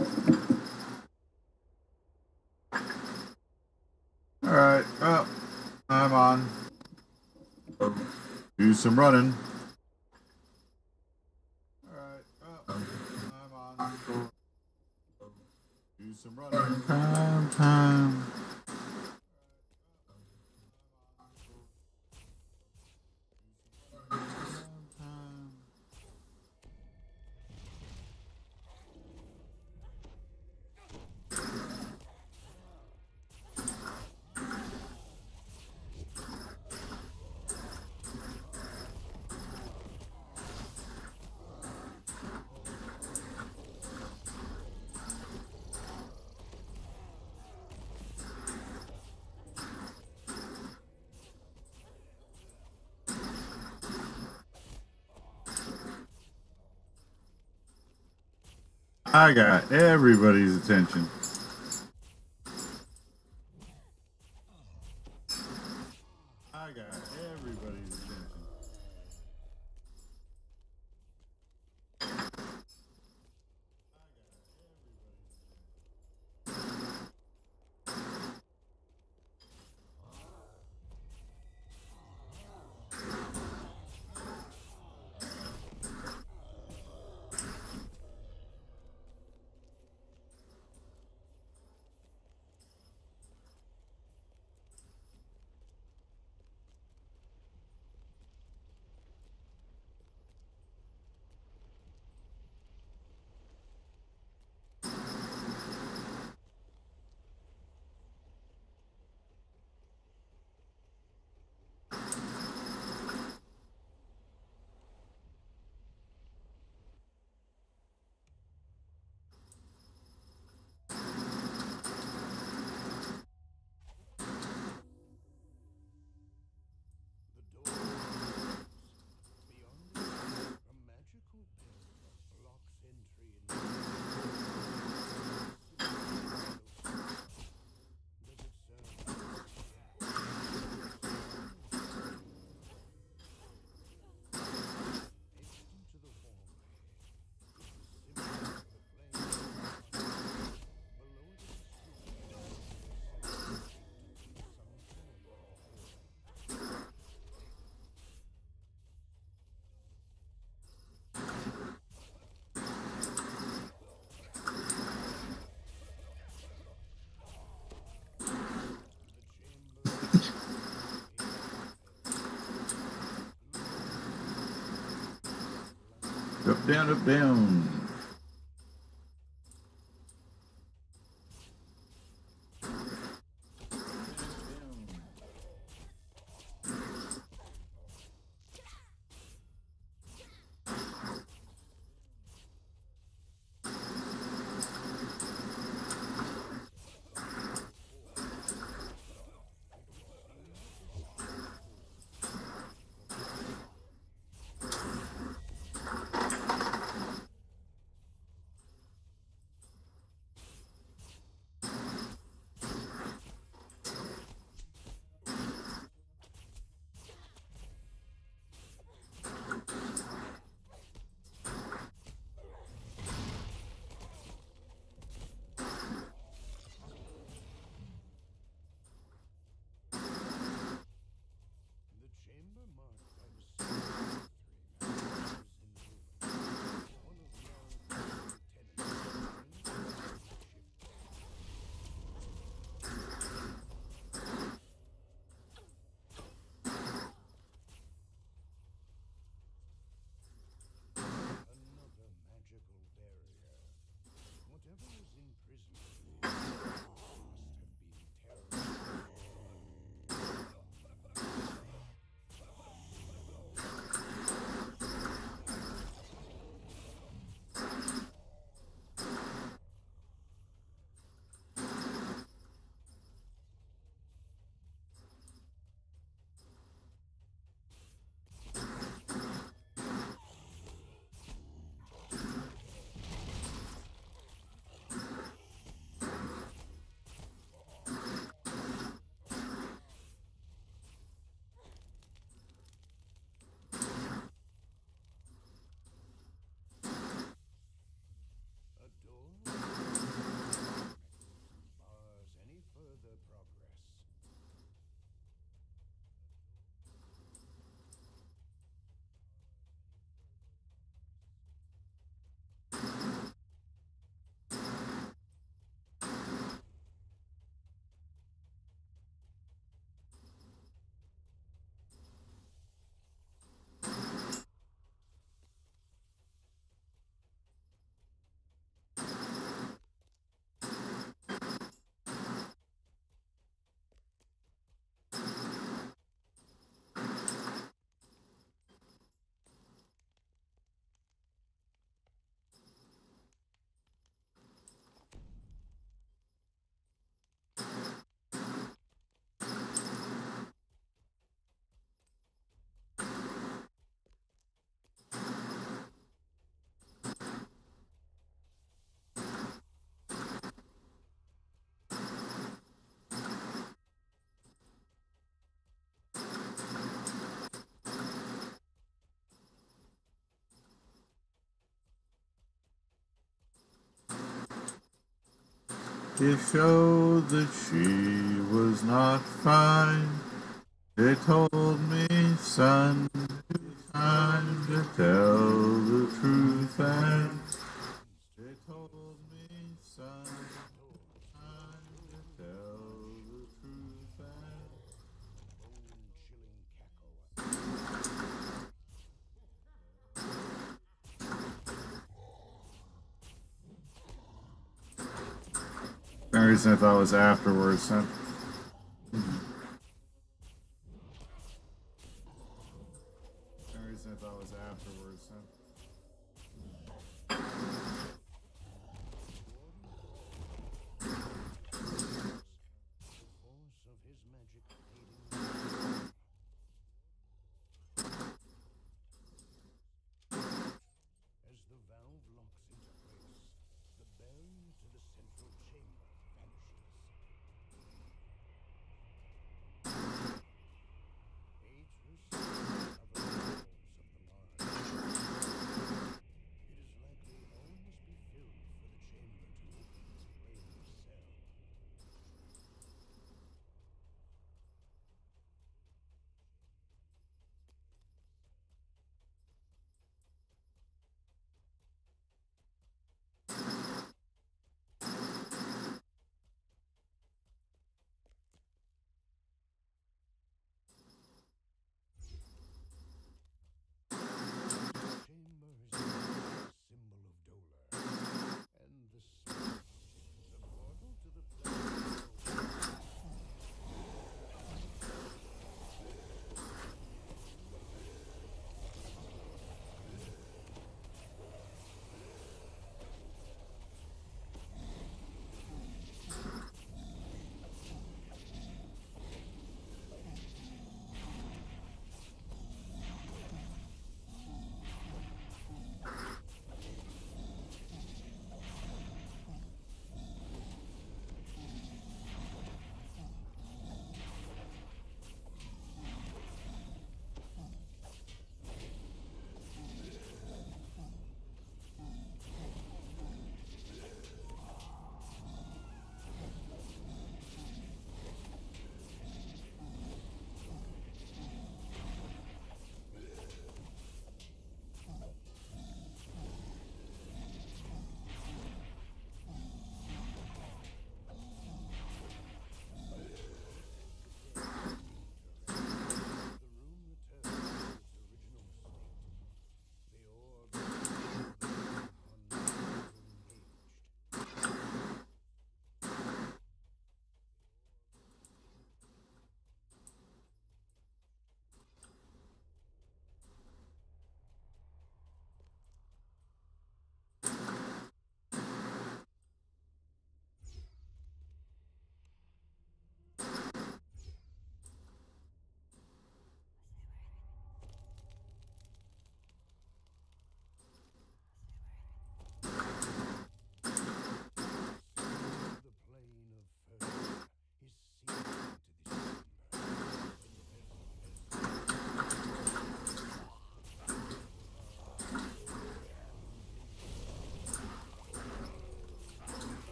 Alright, well, I'm on. Do some running. Alright, well, I'm on. Do some running. Time. I got everybody's attention. I got everybody's attention. Up, down, up, down. It showed that she was not fine. They told me, son, it's time to tell the truth, and they told me, son, it's time to tell the truth, and for some reason I thought it was afterwards. Son. For some reason I thought it was afterwards. Son.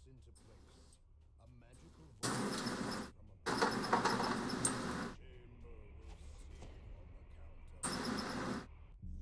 into place. A magical voice from above. Chamber will seal on the count of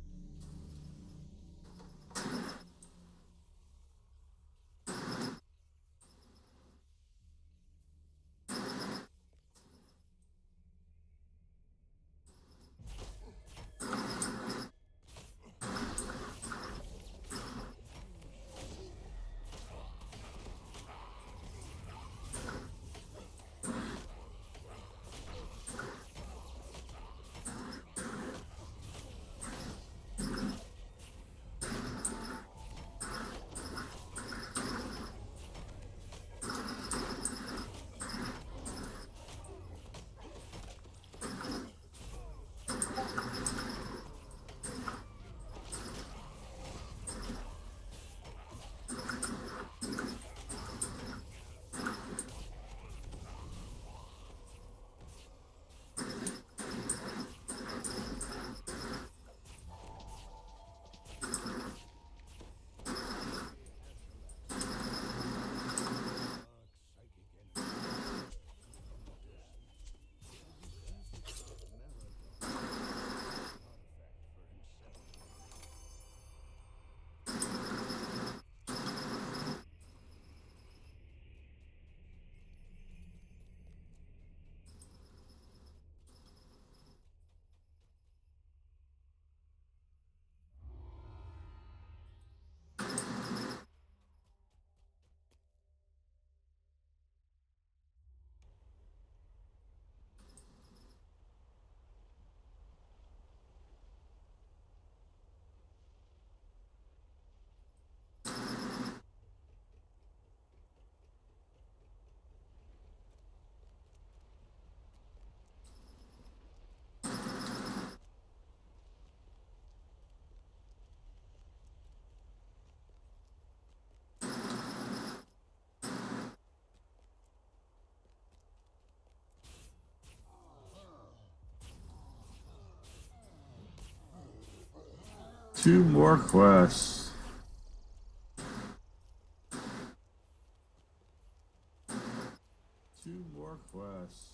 dark psychic energy from the distance. Merodon, artifact for himself. Two more quests. Two more quests.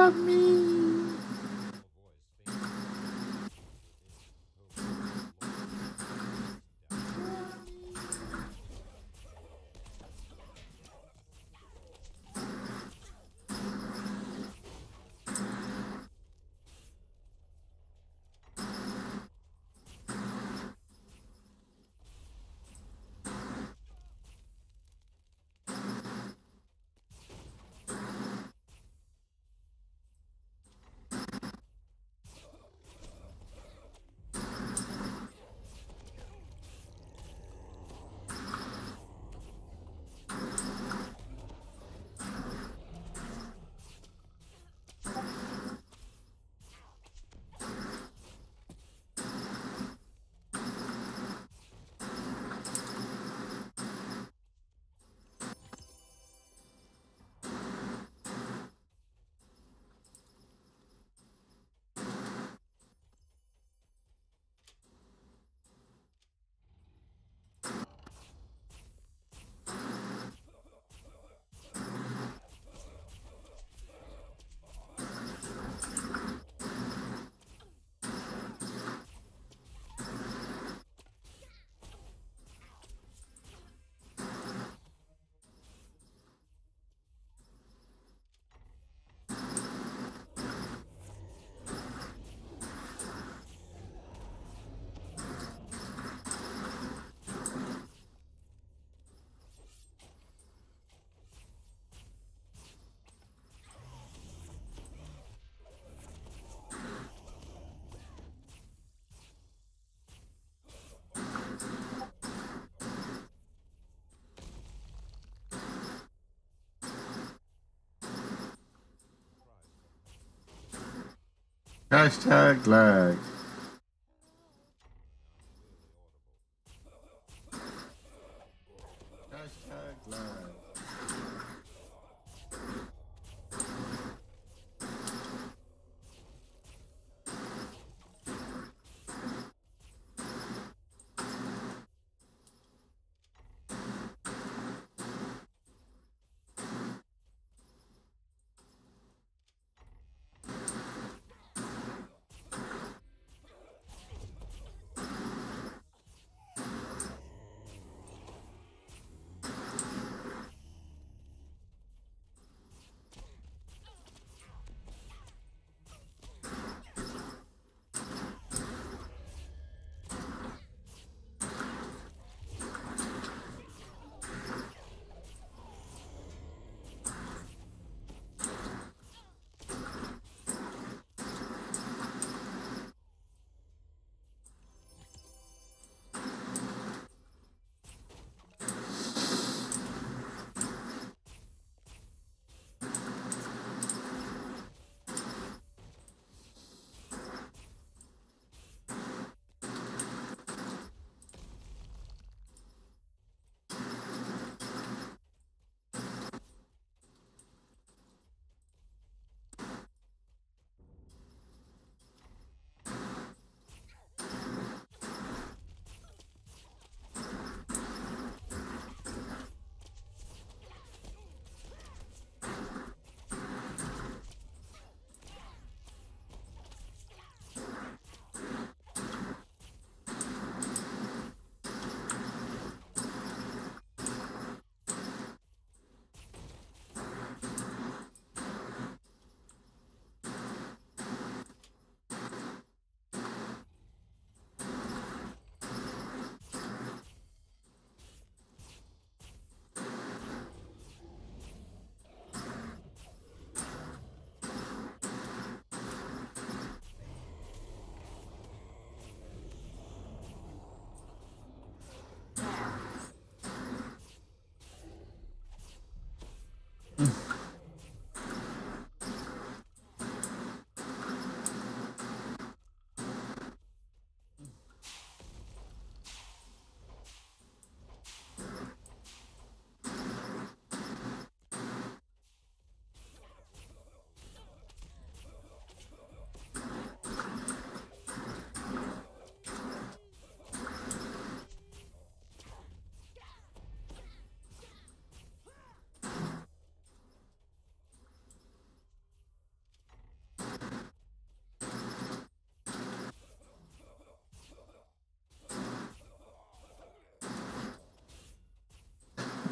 love me. Hashtag lag. Hashtag lag.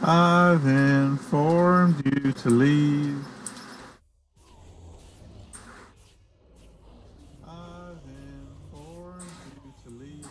I've informed you to leave. I've informed you to leave.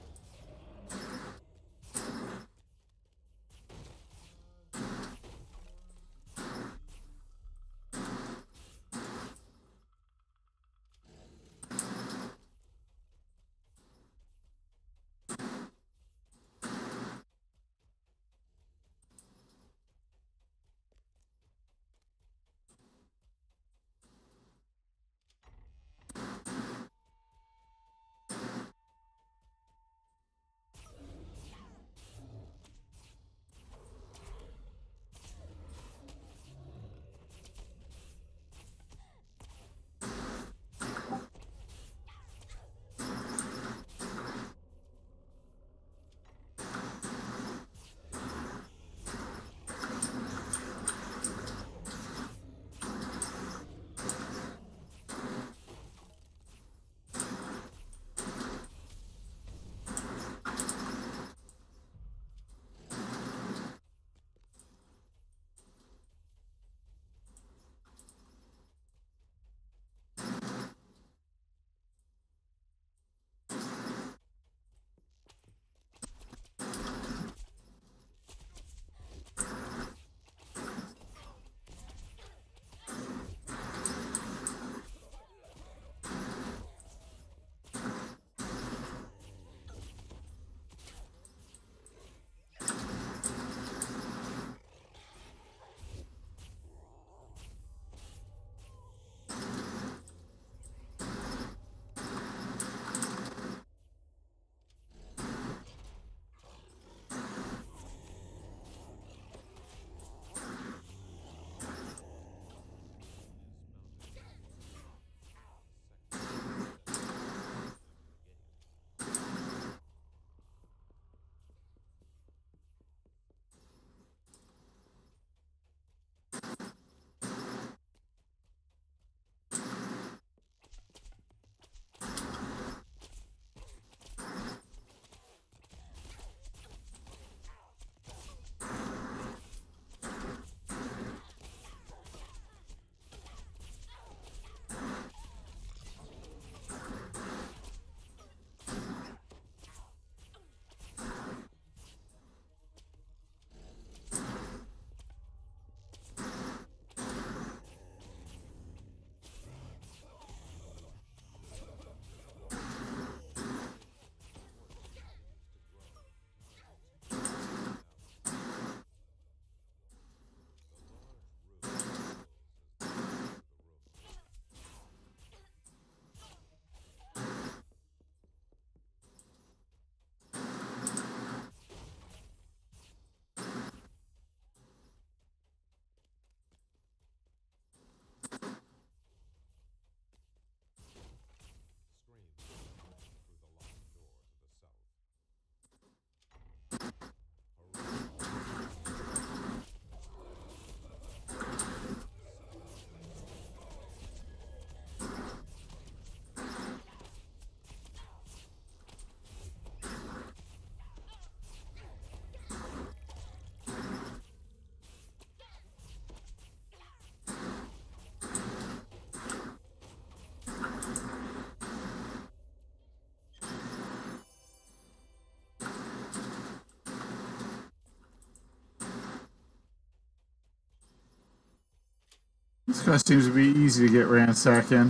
This guy seems to be easy to get ransacked in.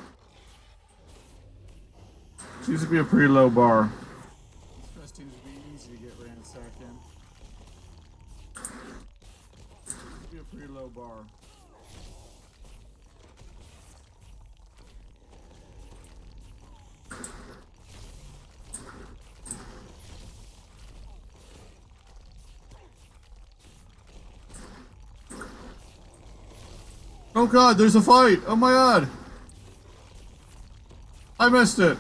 Seems to be a pretty low bar. This guy seems to be easy to get ransacked in. Seems to be a pretty low bar. Oh god, there's a fight! Oh my god! I missed it!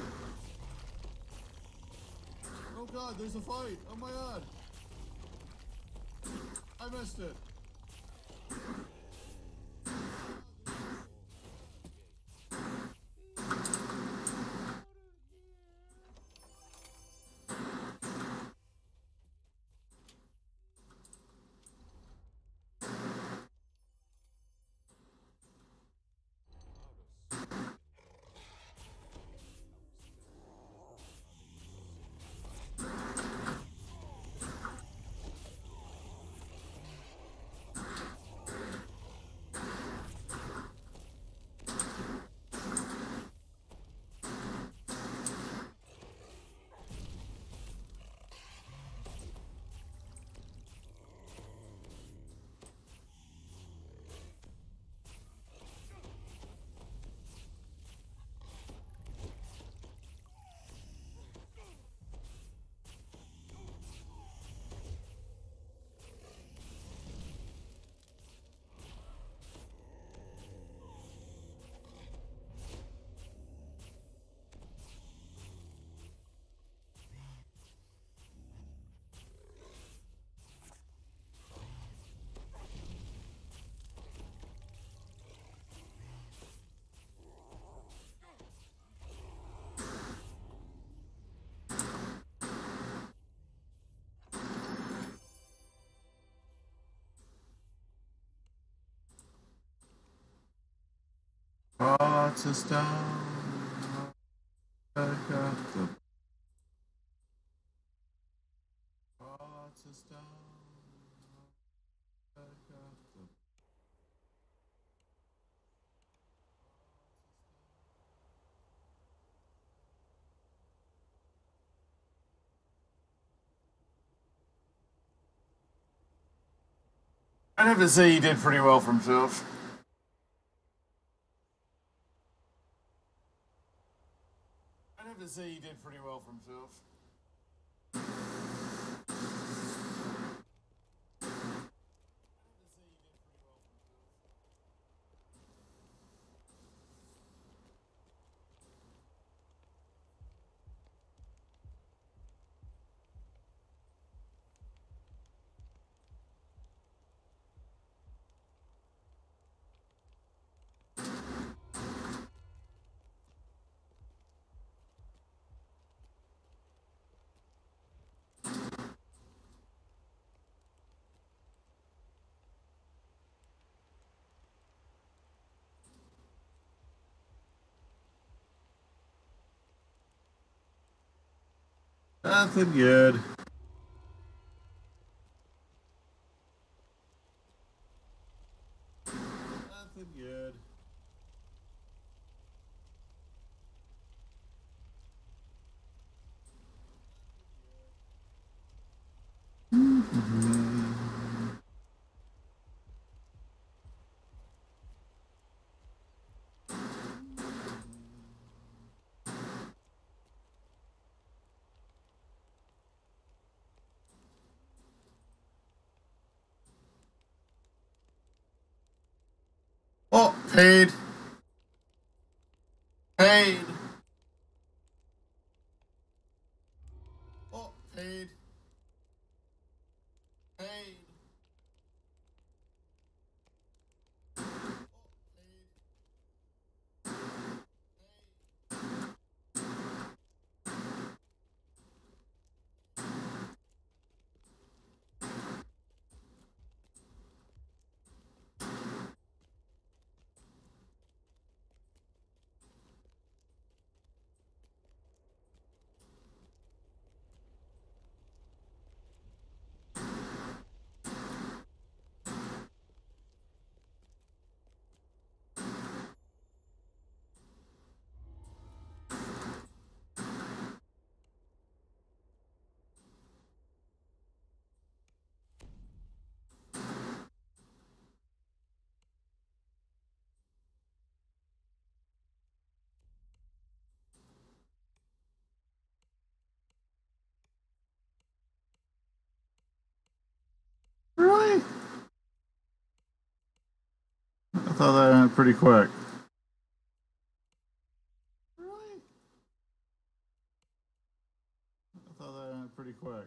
Oh god, there's a fight! Oh my god! I missed it! Hearts of stone. Back up the hearts of stone. Back up the I'd have to say he did pretty well for himself. I'd have to say he did pretty well for himself. Nothing good. Nothing good. Oh, paid. Paid. Oh, paid. Paid. Really? I thought that went pretty quick. Really? I thought that went pretty quick.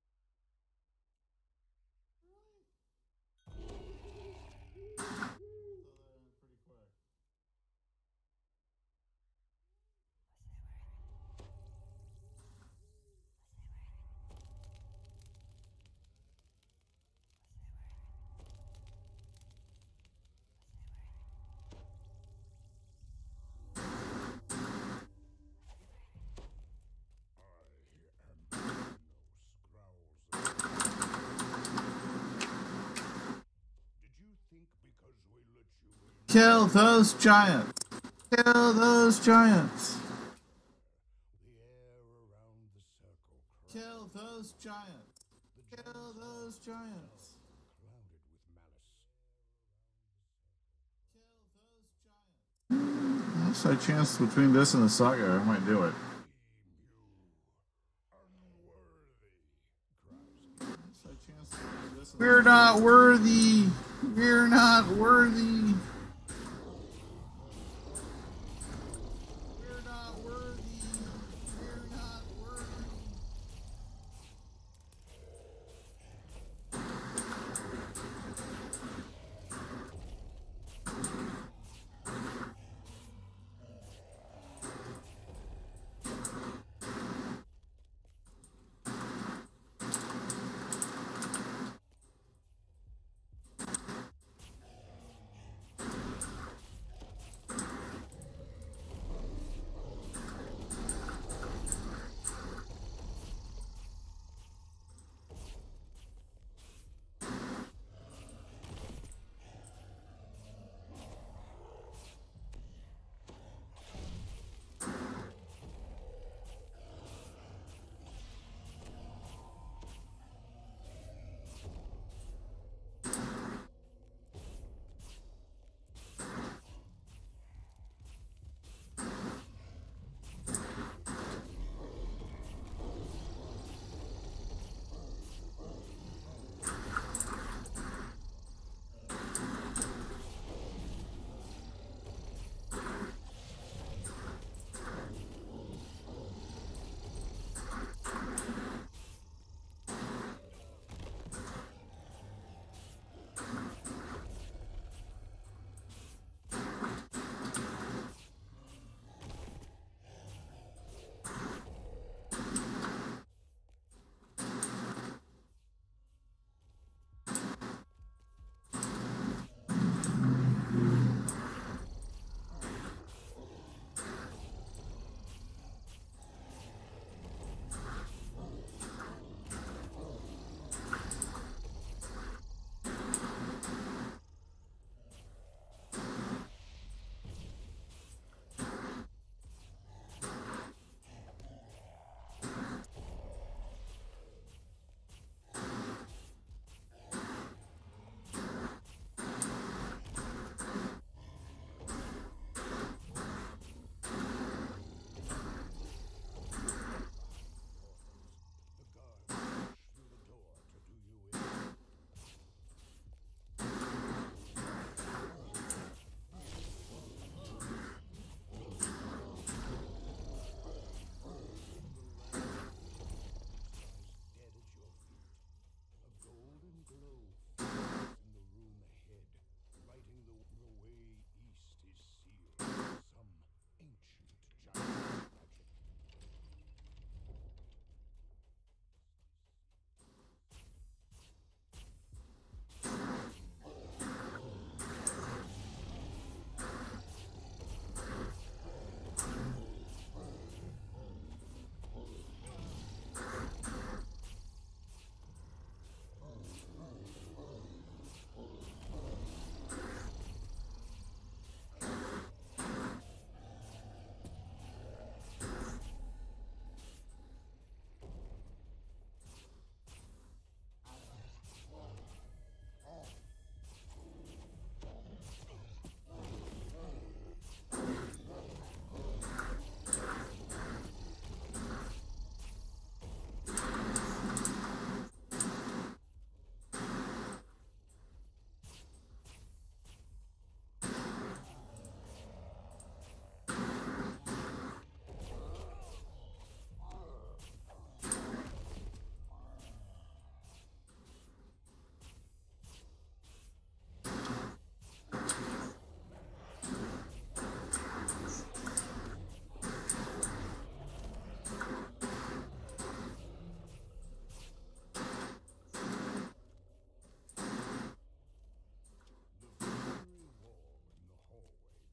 Kill those giants! Kill those giants! Kill those giants! Kill those giants! That's a chance between this and the saga. I might do it. We're not worthy. We're not worthy. We're not worthy. We're not worthy.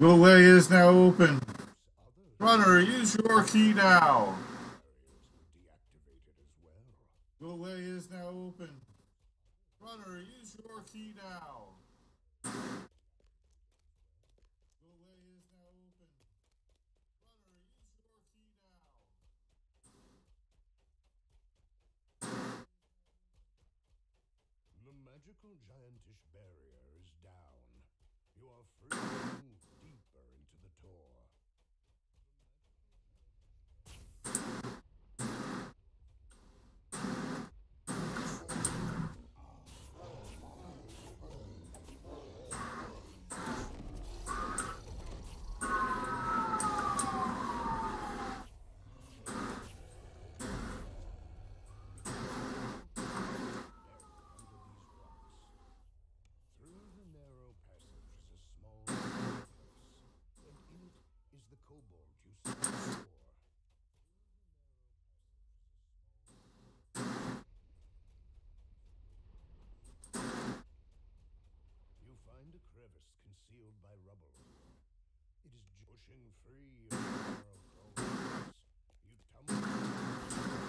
The way is now open. Other Runner, use your key now. barriers were deactivated as well. The way is now open. Runner, use your key now. The way is now open. Runner, use your key now. The magical giantish barrier is down. You are free to move deeper into the tour. Through the narrow passage is a small staircase, and in it is the kobold you saw before. You find a crevice concealed by rubble. It is pushing free of the narrow corridors. You tumble.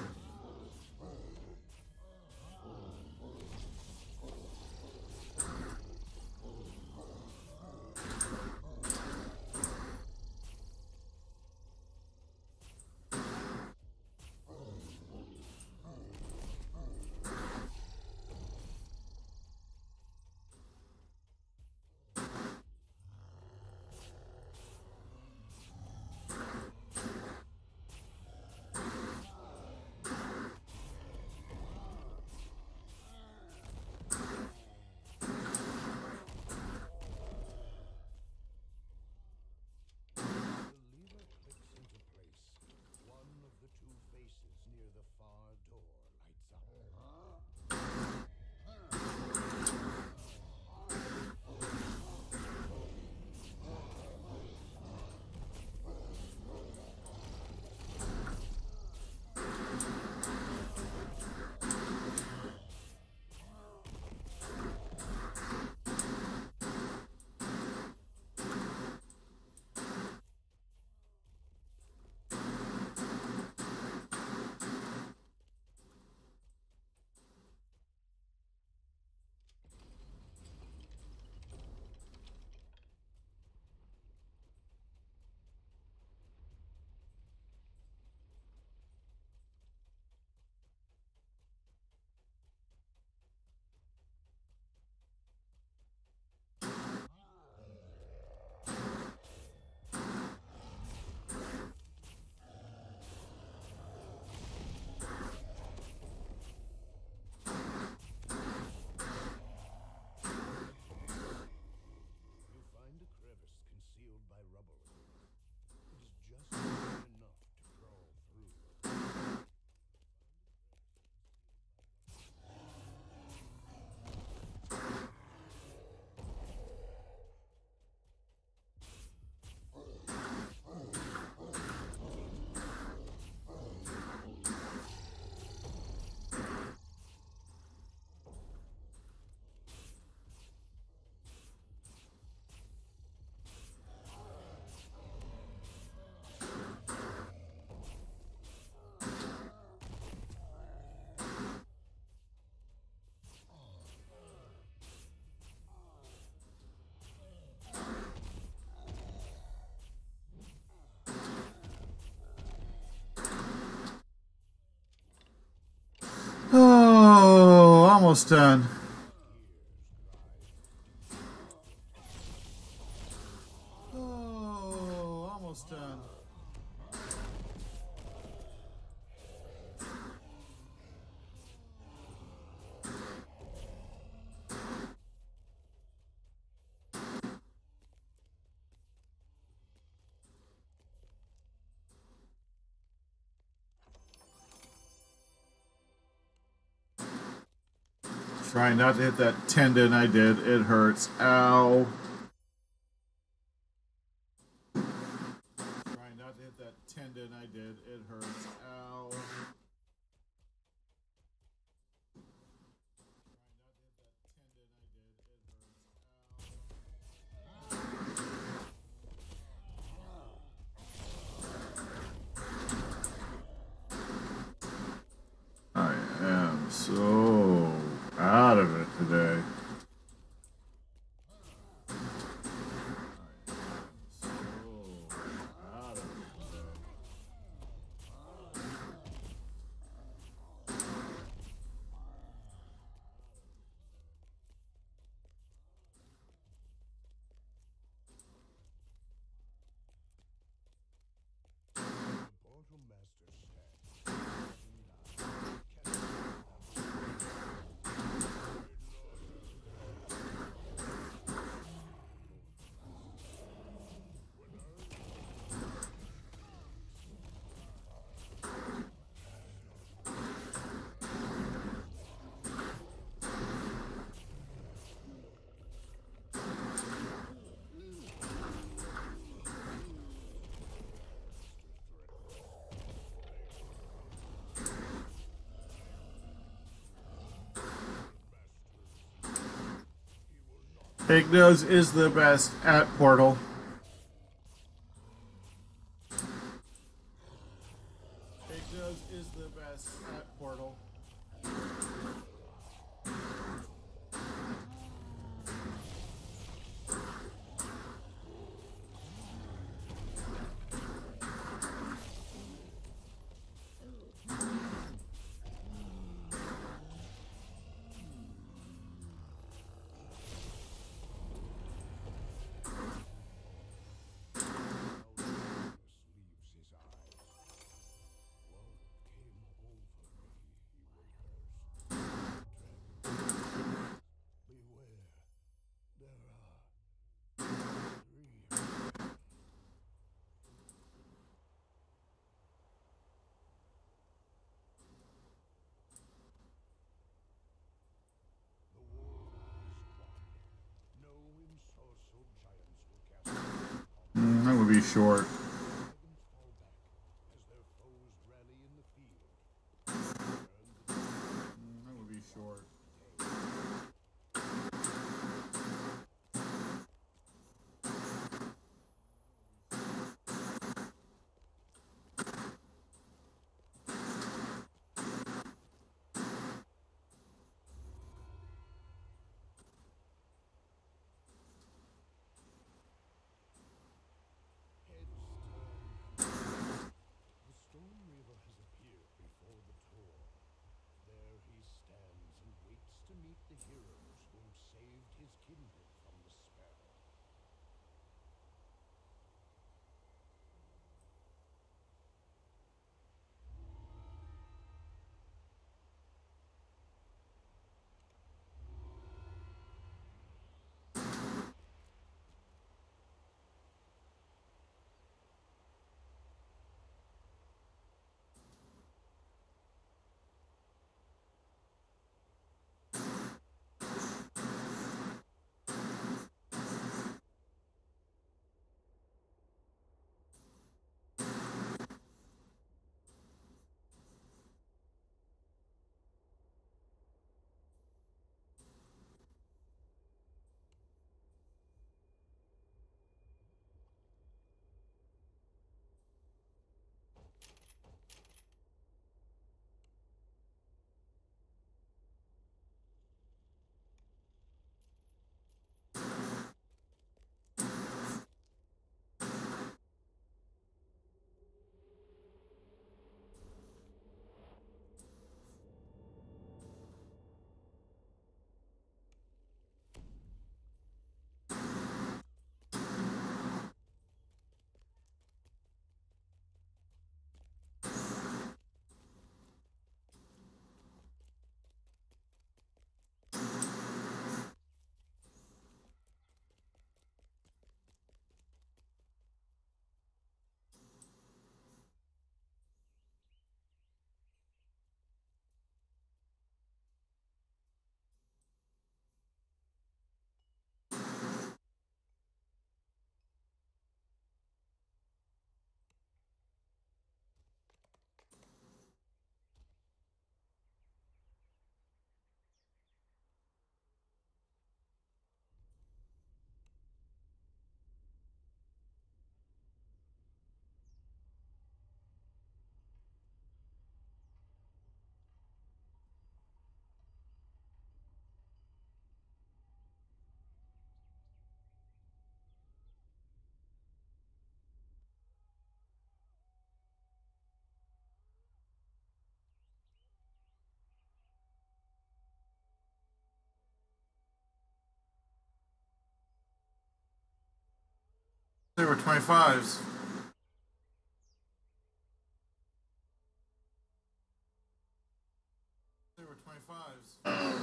The lever clicks into place. One of the two faces near the far door lights up. You find a crevice concealed by rubble. It is just wide enough to crawl through. Oh, almost done. Oh, almost done. Try not to hit that tendon I did. It hurts. Ow. Try not to hit that tendon I did. It hurts. Ow. Ignos is the best at Portal. Ignos is the best at Portal. Leaves his eye. What came over me, he whimpers. Dragon, beware. There are 3 of them. The war is won. No ensorcelled giants will cast down upon That would be short. dragons fall back as their foes rally in the field. Turn the tide That would be short. day. Heads turn. The Storm Reaver has appeared before the Tor. There he stands and waits to meet the heroes who have saved his kindred from the spell. They were 25s. They were 25s.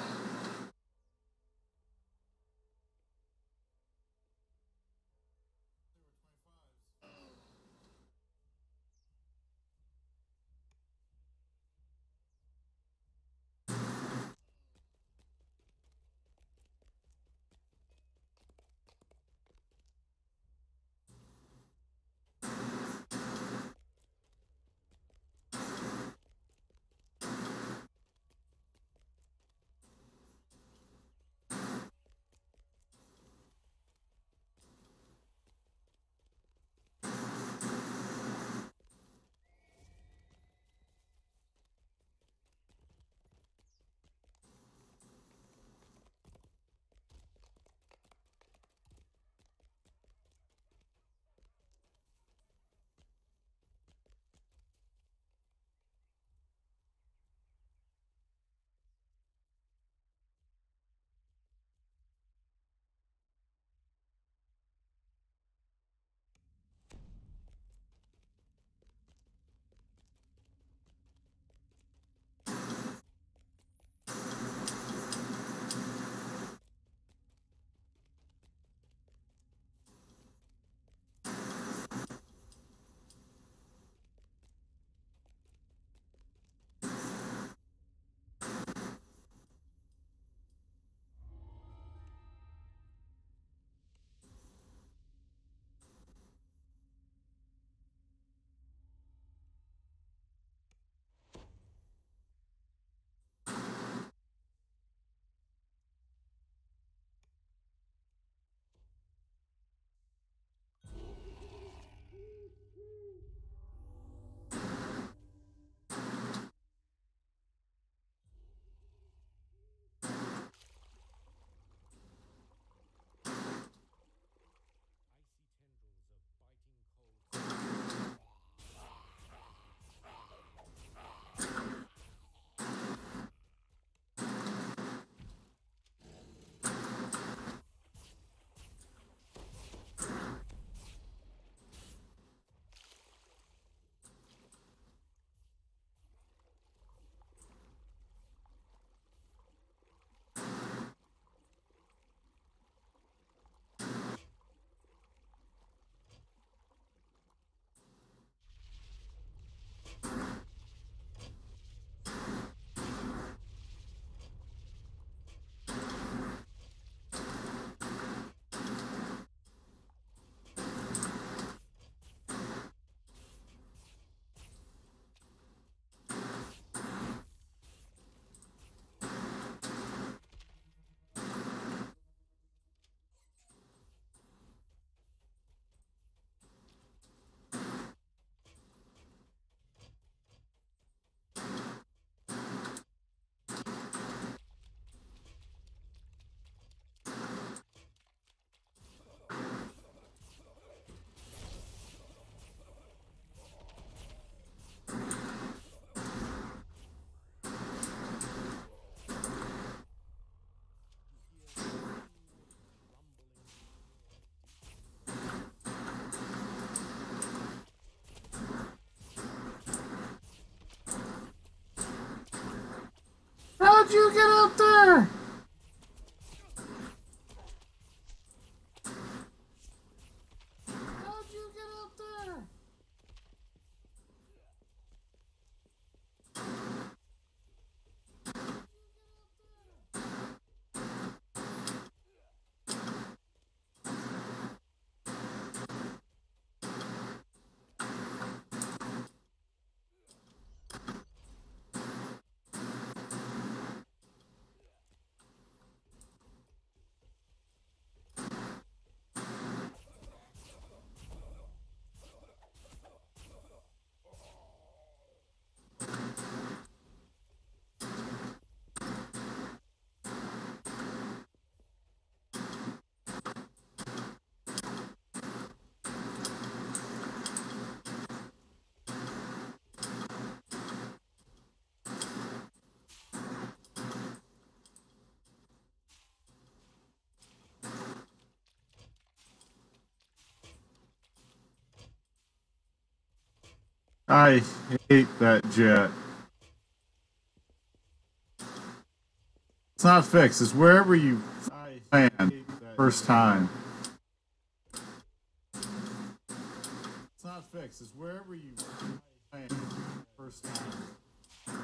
you get up there? How'd you get up there? I hate that jet. It's not fixed. It's wherever you land first time. It's not fixed. It's wherever you land first time.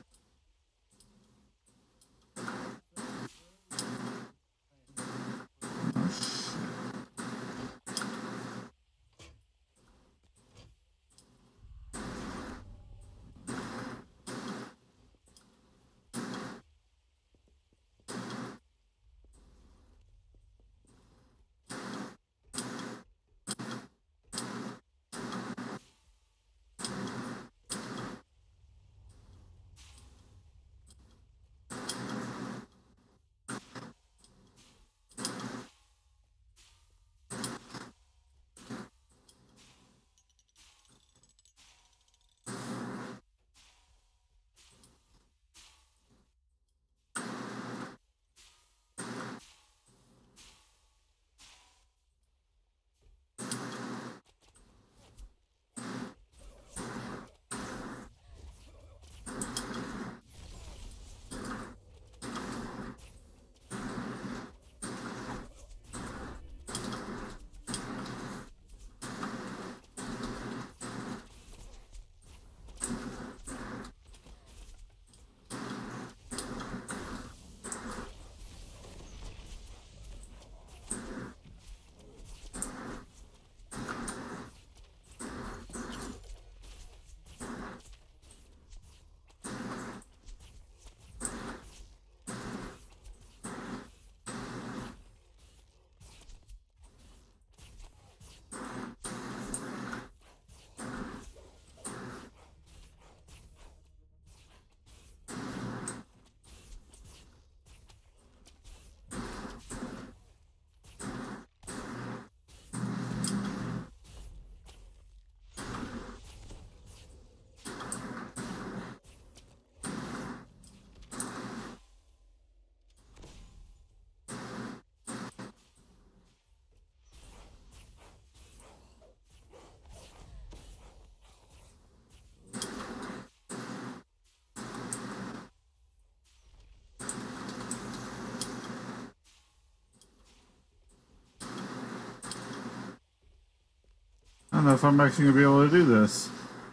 I don't know if I'm actually going to be able to do this.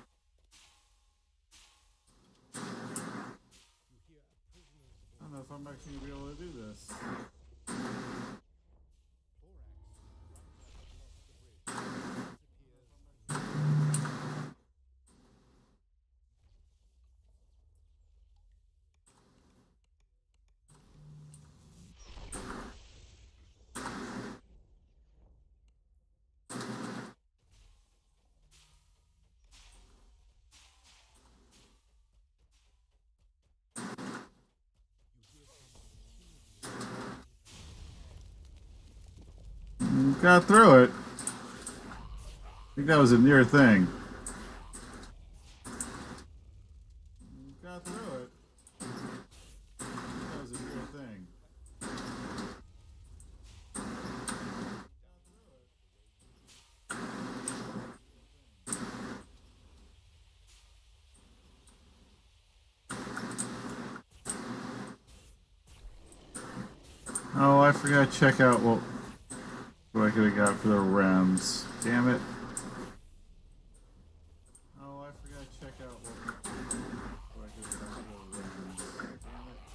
I don't know if I'm actually going to be able to do this. Got through it. I think that was a near thing. Got through it. I think that was a near thing. Oh, I forgot to check out what I could have got for the Rams. Damn it. Oh, I forgot to check out what I could have got for the Rams. Damn it.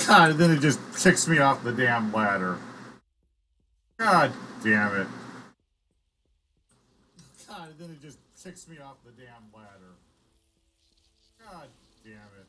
God, and then it just kicks me off the damn ladder. God damn it. God, and then it just kicks me off the damn ladder. God damn it.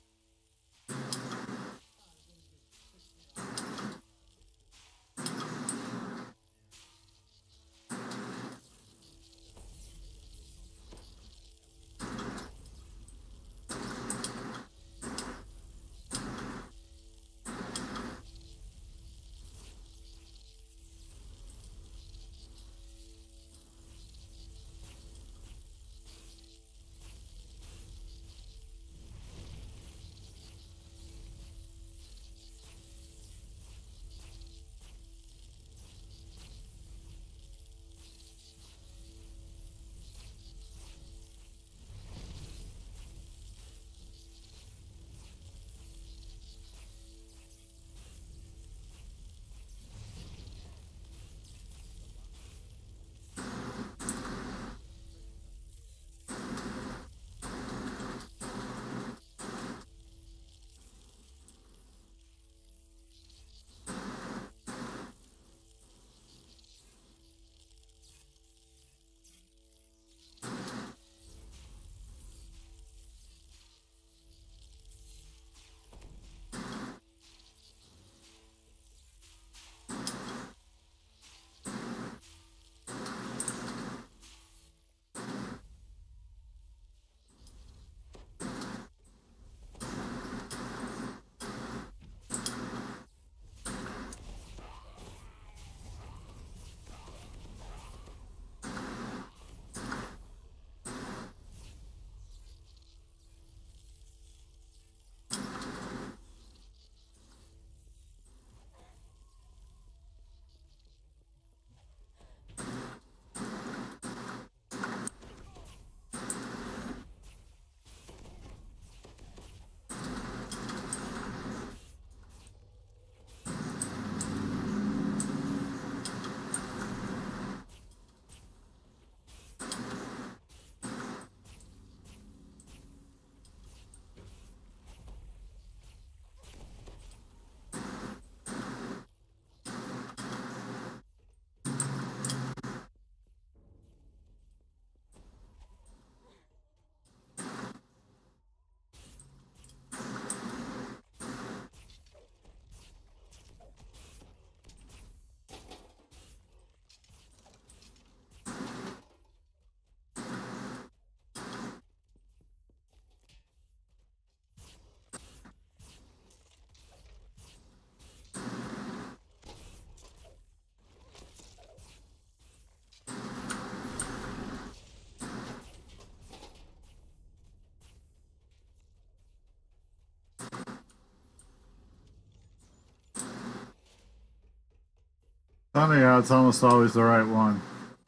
Funny how it's almost always the right one.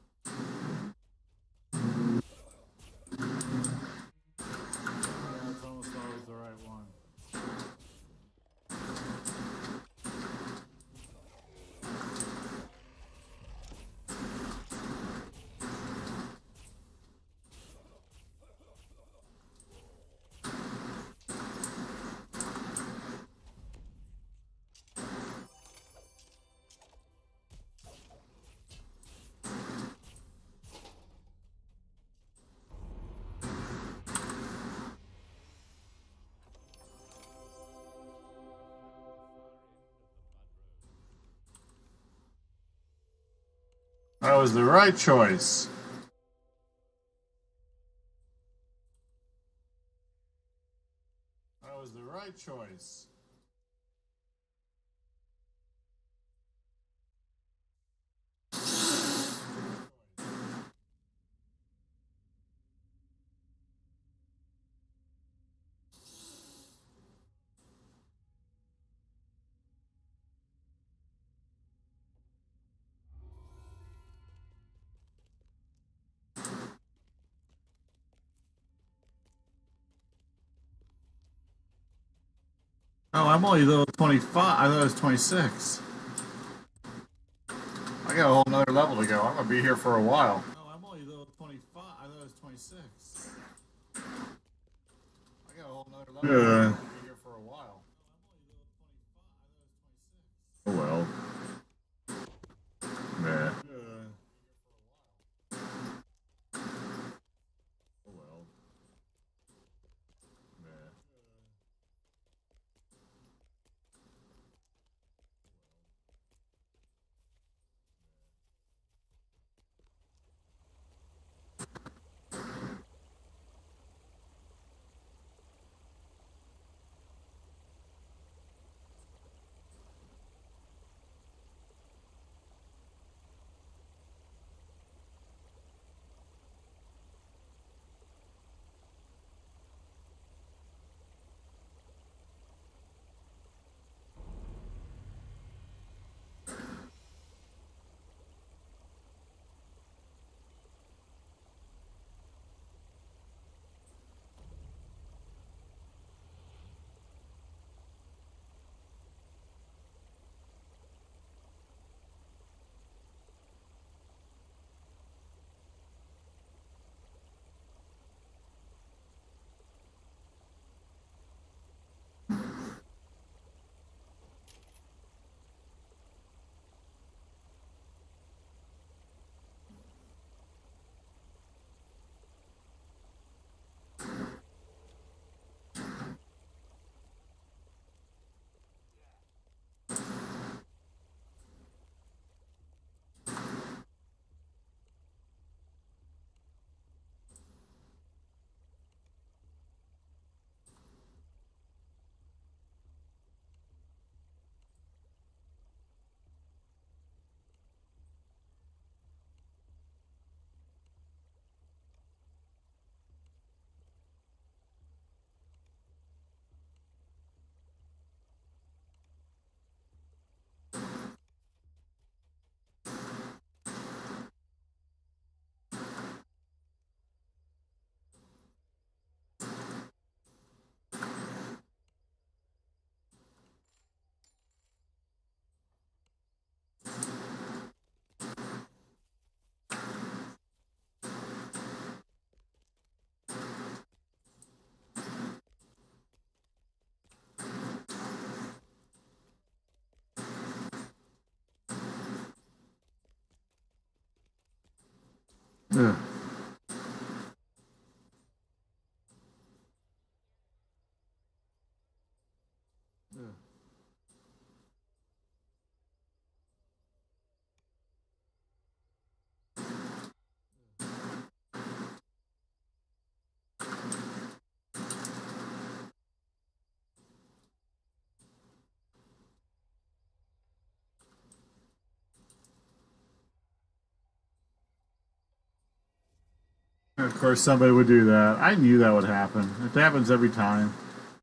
It's almost always the right one. That was the right choice. That was the right choice. Oh, I'm only level 25. I thought it was 26. I got a whole nother level to go. I'm going to be here for a while. Oh, I'm only level 25. I thought it was 26. I got a whole nother level to go. I'm going to be here for a while. Ugh. Ugh. Of course, somebody would do that. I knew that would happen. It happens every time.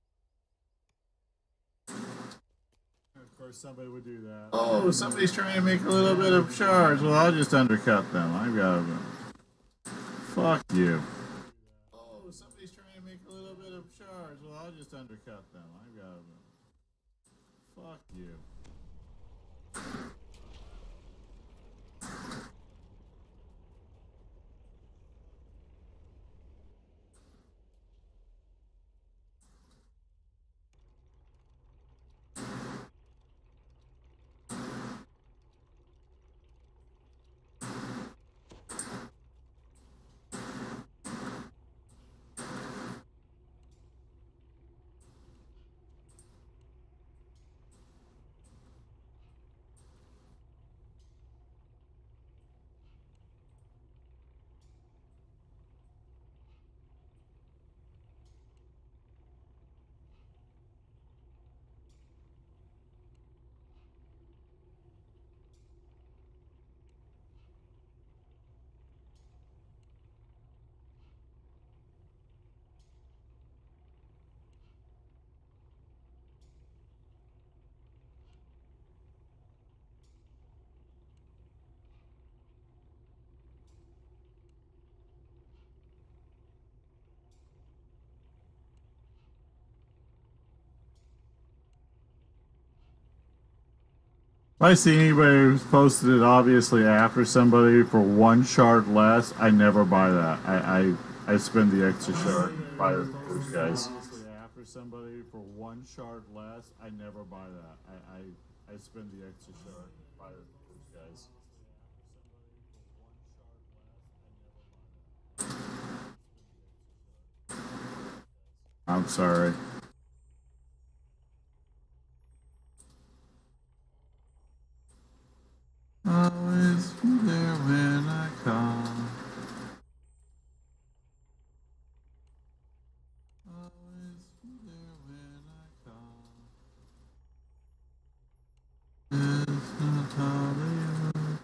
Of course, somebody would do that. Oh, somebody's trying to make a little bit of charge. Well, I'll just undercut them. I got them. Fuck you. Oh, somebody's trying to make a little bit of charge. Well, I'll just undercut them. I got them. Fuck you. If I see anybody who's posted it obviously after somebody for one shard less, I never buy that. I spend the extra shard. Buy those guys. After somebody for one shard less, I never buy that. I spend the extra shard. Buy those guys. I'm sorry. Always there when I call. Always there when I call. It's not Hollywood.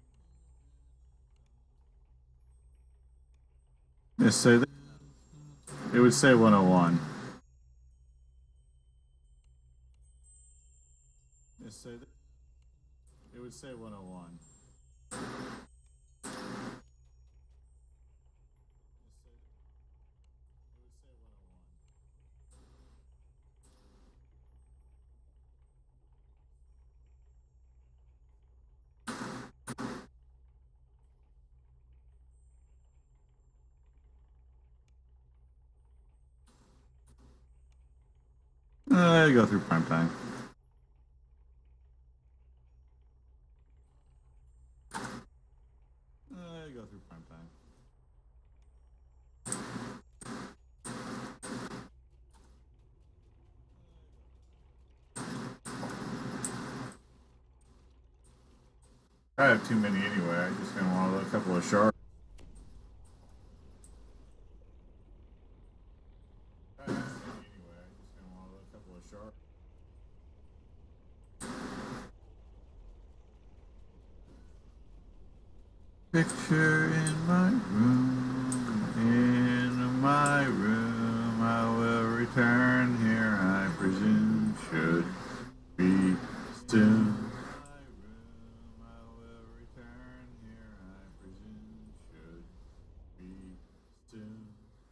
Yes, say that. It would say 101. Yes, say that. It would say 101. I go through prime time. I go through prime time. I have too many anyway. I just kind of want a couple of sharks. I have too many anyway. I just kind of want a couple of sharks. Picture in my room, in my room. I will return here, I presume, should be soon. I will return here, I presume, should be soon.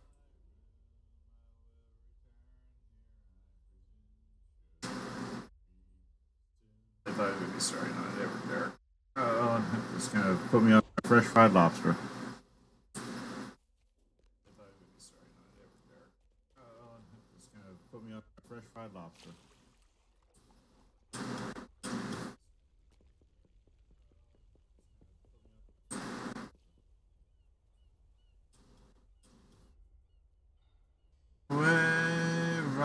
I thought it would be starting on it ever there. Oh, it's gonna put me on a fresh fried lobster. I thought it would be starting on it ever there. Oh, it's gonna put me on a fresh fried lobster.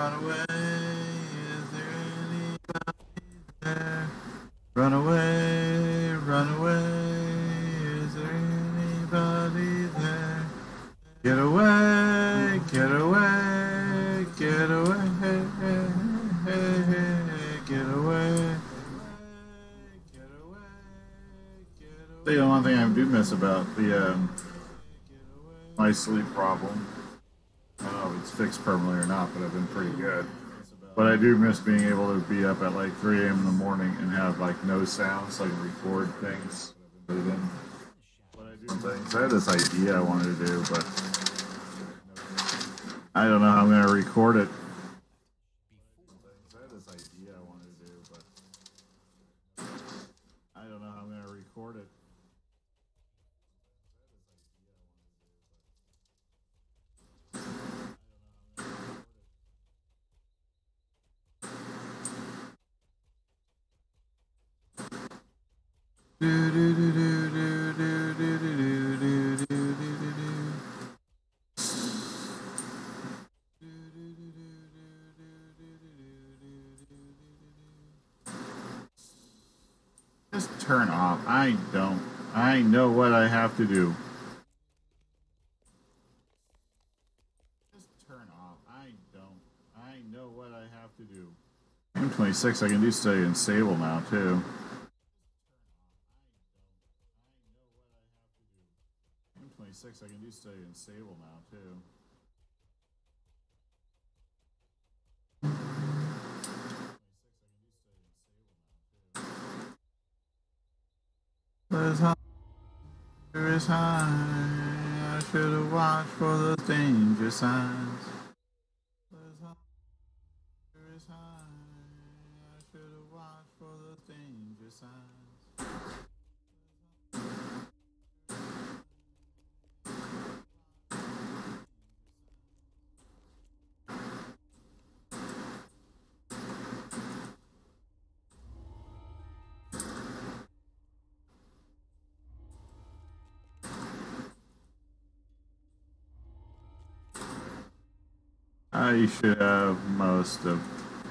run away. Is there anybody there? Run away, run away. Is there anybody there? Get away, get away, get away, hey, hey, hey, hey, get away. The one thing I do miss about the my sleep problem. I don't know if it's fixed permanently or not, but I've been pretty good. But I do miss being able to be up at like 3 a.m. in the morning and have like no sound, so I can record things. But I do things. I had this idea I wanted to do, but I don't know how I'm going to record it. I had this idea I wanted to do, but I don't know how I'm going to record it. Just turn off. I know what I have to do. Just turn off. I know what I have to do. I'm 26. I can do study in Sable now too. I'm 26. I can do study in Sable now too. Is high. I should have watched for the danger signs. Is high. I should have watched for the danger signs. I should have most of.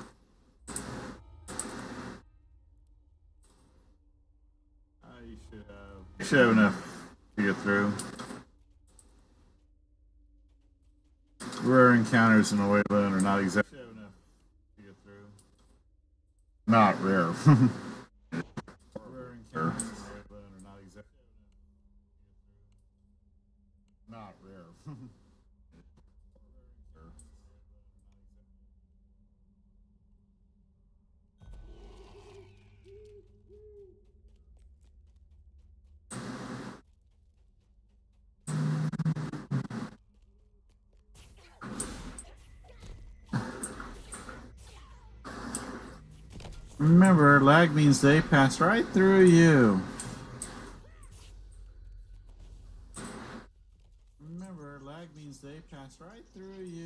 I should have enough to get through. Rare encounters in the Wayland are not exactly enough to get through. Not rare. Rare encounters in the Wayland are not exactly not rare. Remember, lag means they pass right through you. Remember, lag means they pass right through you.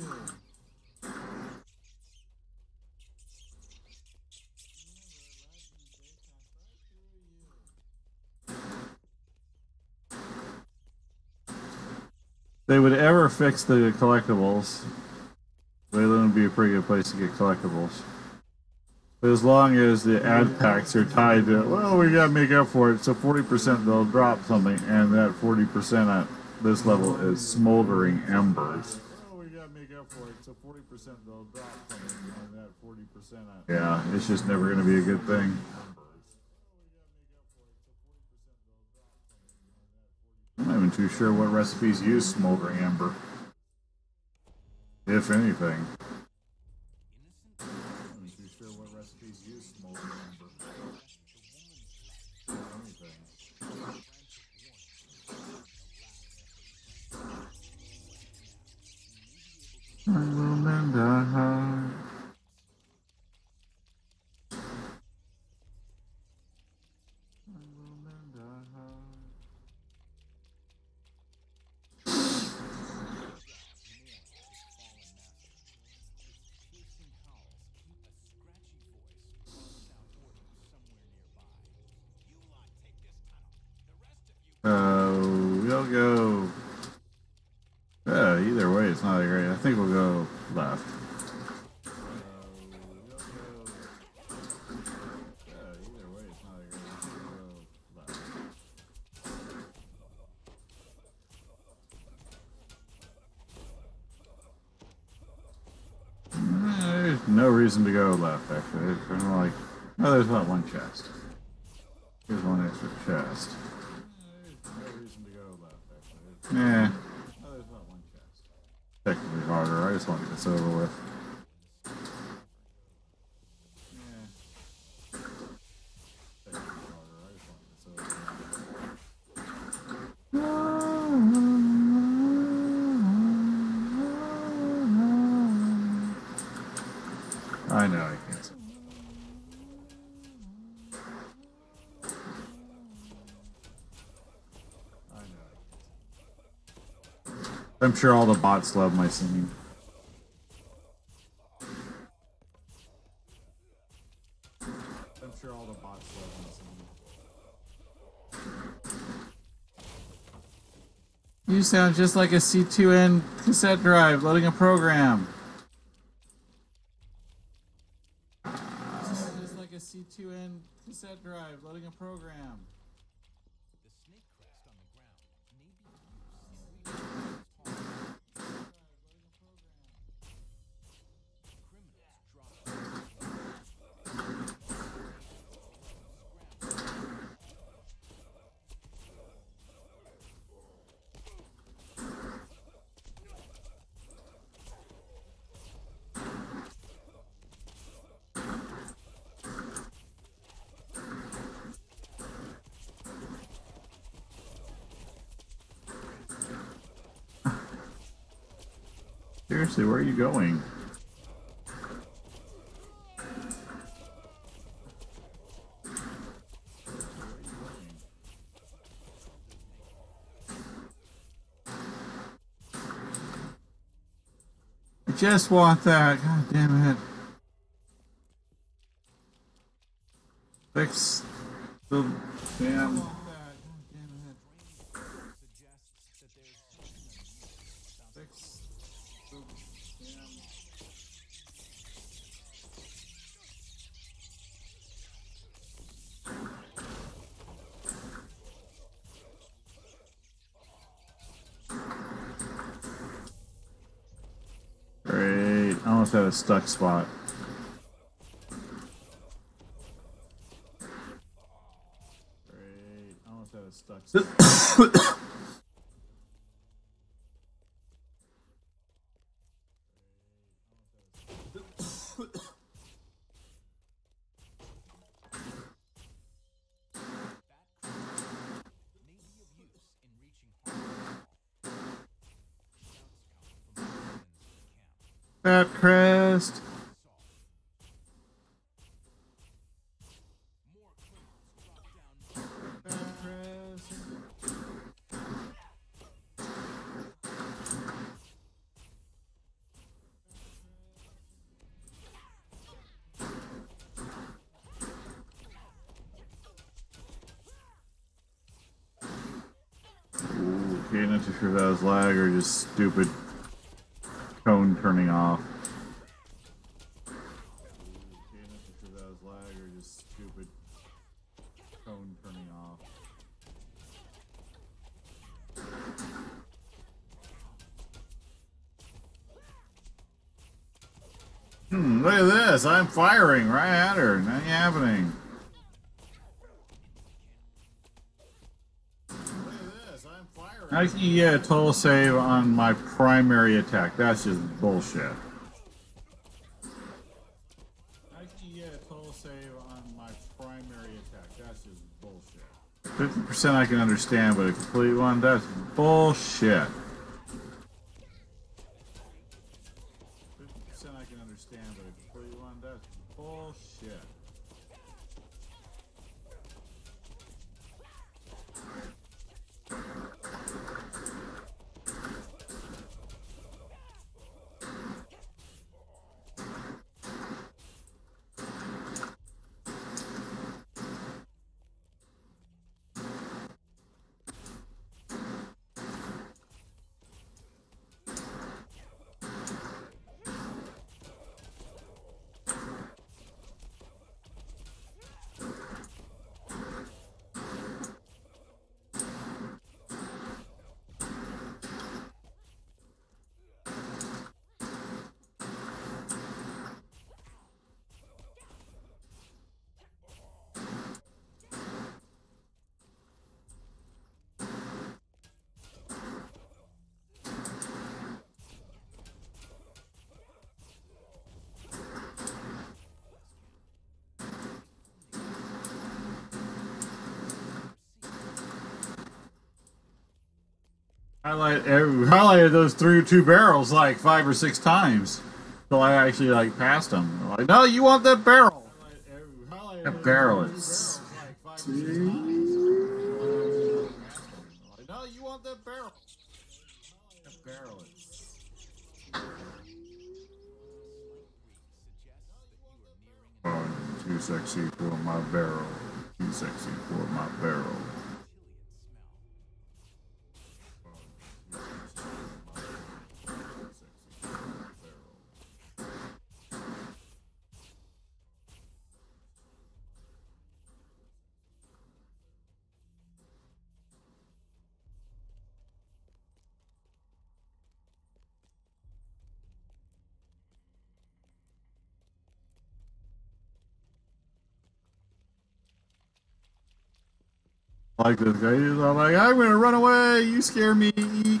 They would ever fix the collectibles. Wayland would be a pretty good place to get collectibles. But as long as the ad packs are tied to, well, we gotta make up for it, so 40% they'll drop something, and that 40% at this level is smoldering embers. Well, we gotta make up for it, so 40% they'll drop something, and that 40% at. Yeah, it's just never gonna be a good thing. I'm not even too sure what recipes use smoldering ember, if anything. I will mend our heart. I will mend our heart. We'll go. Either way, it's not that great. I think we'll go left. no reason to go left, actually. It's kind of like, oh, there's not one chest. Here's one extra chest. No reason to go left, actually. Yeah. Oh, there's not one chest. Technically harder. I just want to get this over with. I know I can't. I know. I'm sure all the bots love my singing. I'm sure all the bots love my singing. You sound just like a C2N cassette drive loading a program. Just like a C2N cassette drive loading a program. The snake crest on the ground may be of use in Seriously, where are you going? I just want that. God damn it. Fix the damn. Great. I almost had a stuck spot. Great. I almost had a stuck spot. Fat crest. Okay, not too sure if that was lag or just stupid cone turning off. Okay, not too sure if that was lag or just stupid cone turning off. Look at this. I'm firing right at her. Nothing happening. How can you get a total save on my primary attack? That's just bullshit. How can you get a total save on my primary attack? That's just bullshit. 50% I can understand, but a complete one, that's bullshit. 50% I can understand, but a complete one, that's bullshit. Highlighted those through two barrels like 5 or 6 times. So I actually like passed them. They're like, no, you want that barrel. That barrel is. No, you want that barrel. That barrel is. Too sexy for my barrel. Too sexy for my barrel. Like this guy, he's all like, I'm gonna run away, you scare me, eek.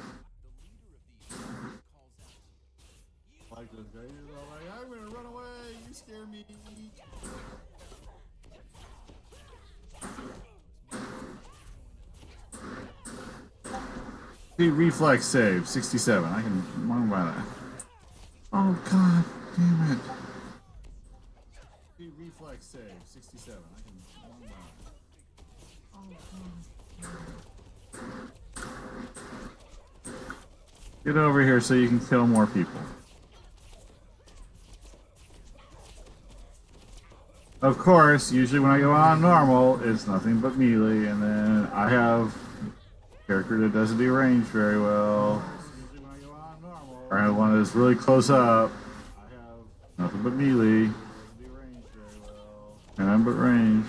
Like this guy, he's all like, I'm gonna run away, you scare me, eek. The reflex save, 67. I can learn by that. Oh god damn it. The reflex save, 67. I can learn by that. Get over here so you can kill more people. Of course, usually when I go on normal, it's nothing but melee, and then I have a character that doesn't do range very well. Or I have one that's really close up. I have nothing but melee. And I'm but range.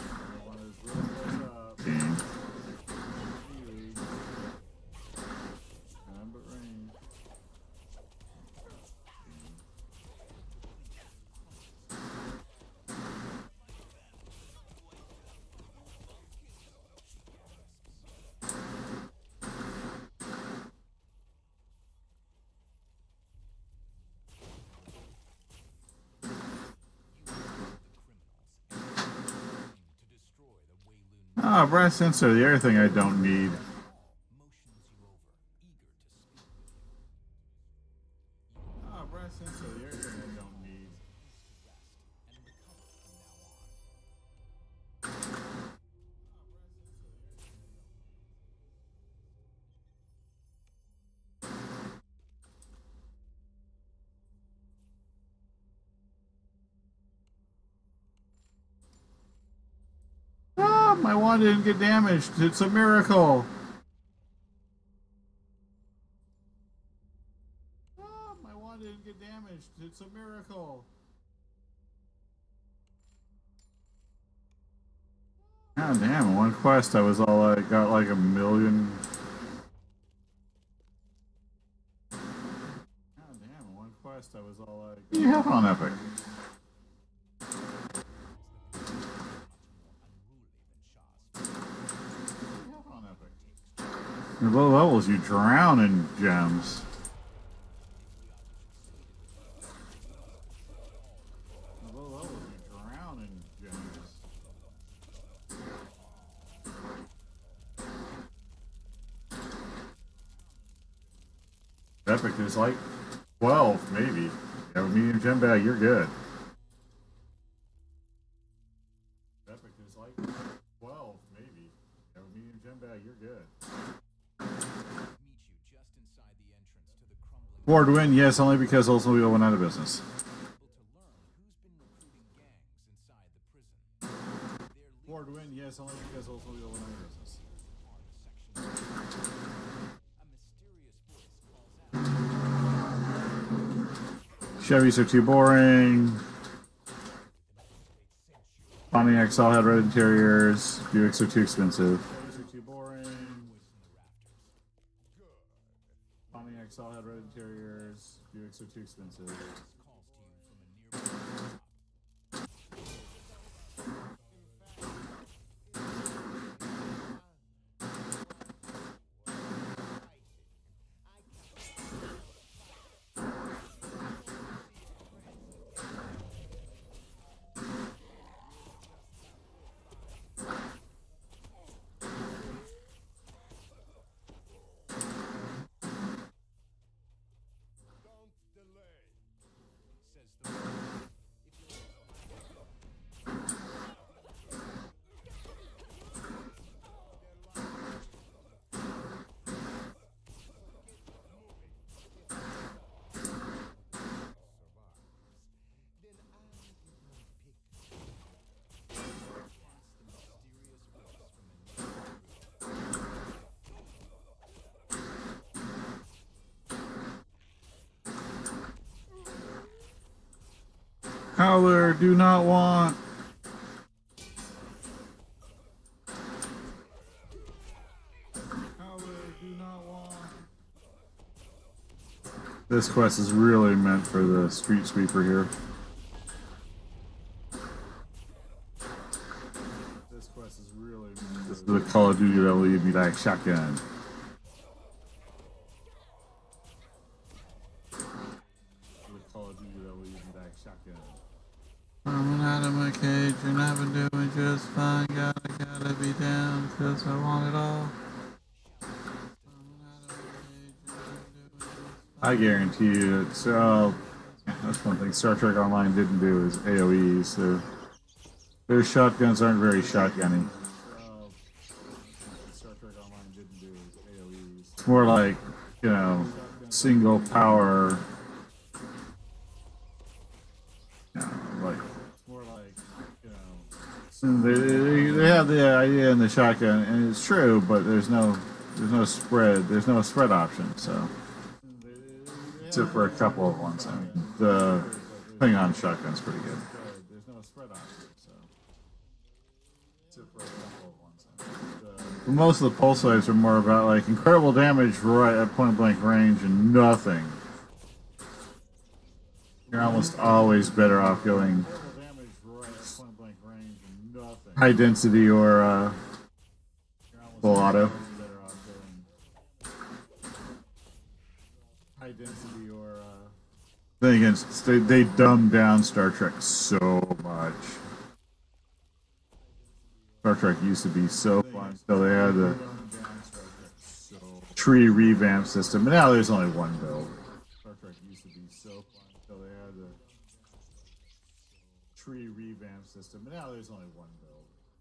Ah, brass sensor, the other thing I don't need. Ah, brass sensor, the other thing I don't need. Ah, my wand didn't get damaged. It's a miracle. Ah, my wand didn't get damaged. It's a miracle. God damn, in one quest I was all like, got like 1,000,000. God damn, in one quest I was all like, you have on Epic. Your low levels, you drown in gems. Your low levels, you drown in gems. Epic is like 12, maybe. You have a medium gem bag, you're good. Epic is like 12, maybe. You have a medium gem bag, you're good. Ward win, yes, only because Oldsmobile went out of business. Ward win, yes, only because Oldsmobile went out of business. Chevys are too boring. Pontiacs all had red interiors. Buicks are too expensive. Chevys are too boring. Pontiacs all had red interiors. Buicks are too expensive. Howler, do not want. Howler, do not want. This quest is really meant for the street sweeper here. This quest is really meant. This is the Call of Duty that will leave me like shotgun. Coming out of my cage and I've been doing just fine. Gotta be down, cause I want it all. I guarantee you it's that's one thing Star Trek Online didn't do is AoEs. Their shotguns aren't very shotgunny. Star Trek Online didn't do is AoEs. It's more like, you know, single power. They have the idea in the shotgun, and it's true, but there's no spread option. So, except for a couple of ones. I mean, the Klingon shotgun's pretty good. There's no spread option. So, except for a couple of ones. Most of the pulse waves are more about like incredible damage right at point blank range and nothing. You're almost always better off going high density or full auto. High density or then again, they dumbed down Star Trek so much. Star Trek used to be so fun, so they had the tree revamp system, but now there's only one build. Star Trek used to be so fun, so they had the tree revamp system, but now there's only one build.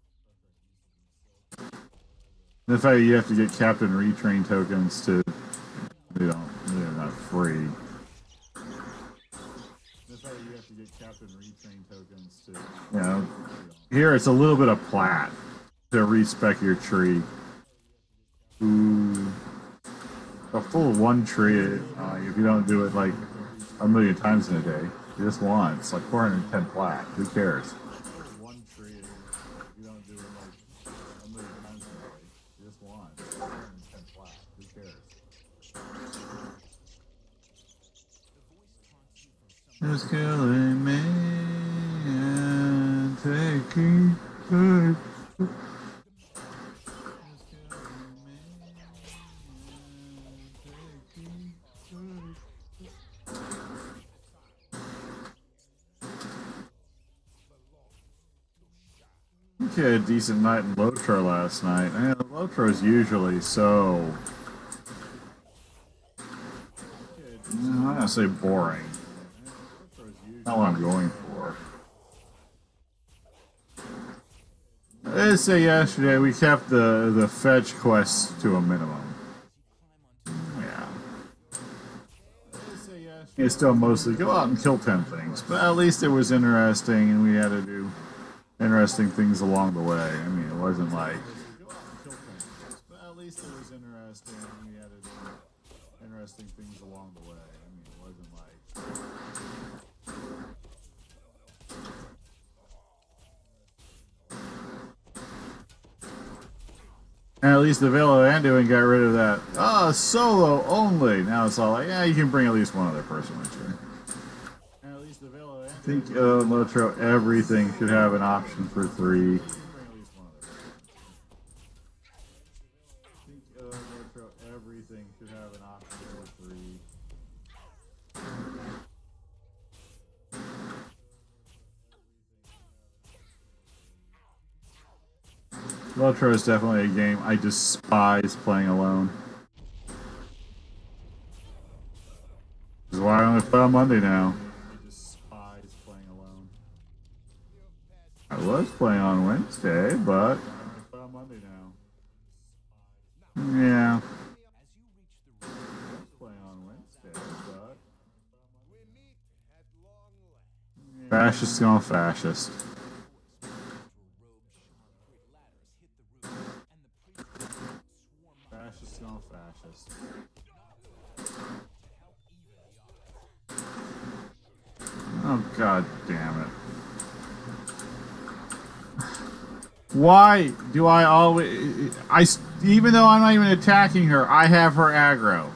In fact, you have to get Captain Retrain tokens to, they're not free. In fact, you have to get Captain Retrain tokens to, you know, here it's a little bit of plat to respec your tree. Ooh. A full one tree, if you don't do it like a million times in a day, just once, like 410 plat. Who cares? One tree, if you don't do it like a million times in a day, just once, 410 plat. Who cares? It's killing me and taking good. We had a decent night in Lotro last night. And Lotro is usually so, I'm not gonna say boring. Not what I'm going for. Let's say yesterday we kept the fetch quests to a minimum. Yeah. It's still mostly go out and kill 10 things, but at least it was interesting and we had to do interesting things along the way. I mean, it wasn't like. But at least it was interesting and we had to do interesting things along the way. I mean, it wasn't like. And at least the Veil of Anduin got rid of that. Solo only. Now it's all like, yeah, you can bring at least one other person with you. And at least the Veil of Anduin. I think Lotro, everything should have an option for 3. I think Lotro, everything should have an option for 3. Lotro is definitely a game I despise playing alone. This is why I only play on Monday now. I despise playing alone. I was playing on Wednesday, but I only play on Monday now. Yeah. I was playing on Wednesday, but fascist gone fascist. Fascist gone fascist. Oh, god damn it. Why do I always... even though I'm not even attacking her, I have her aggro.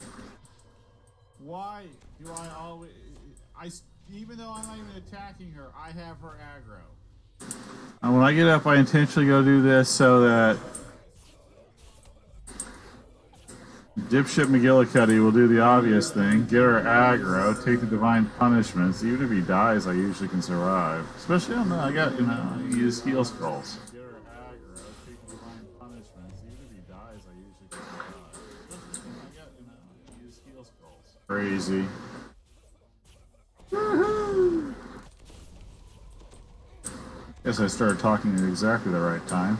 Why do I always... even though I'm not even attacking her, I have her aggro. And when I get up, I intentionally go do this so that dipshit McGillicuddy will do the obvious thing, get her aggro, take the divine punishments. Even if he dies, I usually can survive. Especially on the, I use heal scrolls. Get her aggro, take the divine punishments. Even if he dies, I usually can survive. Especially I use heal scrolls. Crazy. Woohoo! Guess I started talking at exactly the right time.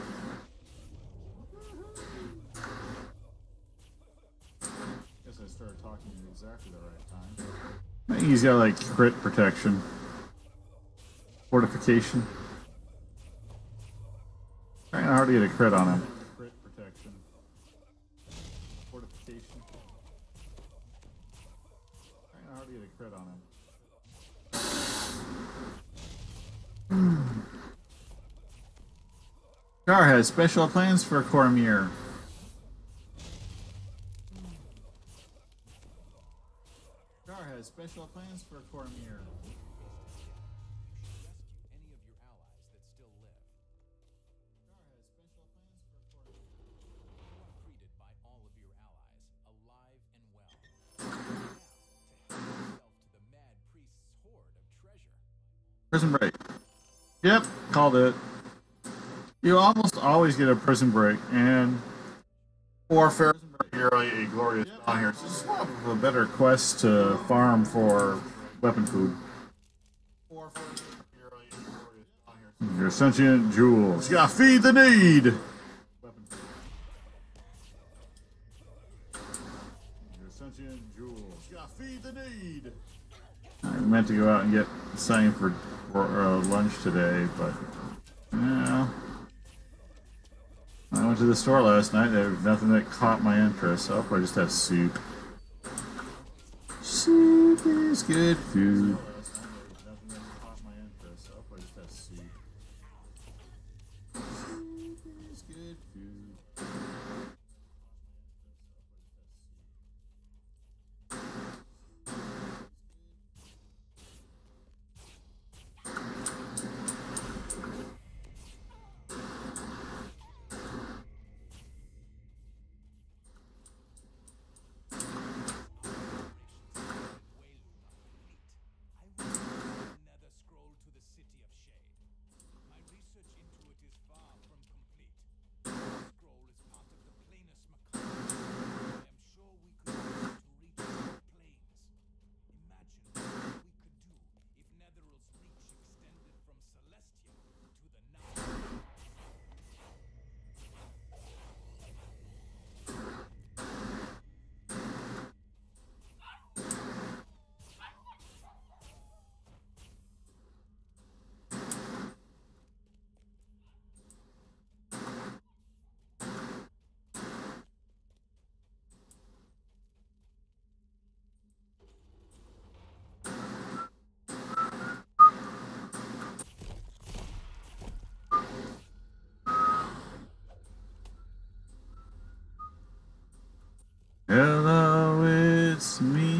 I think he's got like crit protection, fortification. Kind of hard to get a crit on him. Crit protection, fortification. Kind of hard to get a crit on him. Gar has special plans for Cormyr. Special plans for Cormyr. You should rescue any of your allies that still live. Gar has special plans for Cormyr. You are greeted by all of your allies, alive and well. Now, to help yourself to the mad priest's hoard of treasure. Prison break. Yep, called it. You almost always get a prison break, and warfare. You're a glorious down here. It's just a better quest to farm for weapon food. Your sentient jewels. You gotta feed the need. Your sentient jewels. You gotta feed the need. I meant to go out and get something for lunch today, but yeah. I went to the store last night. There was nothing that caught my interest, so I'll probably just have soup. Soup is good food. Soup is good food. Hello, it's me.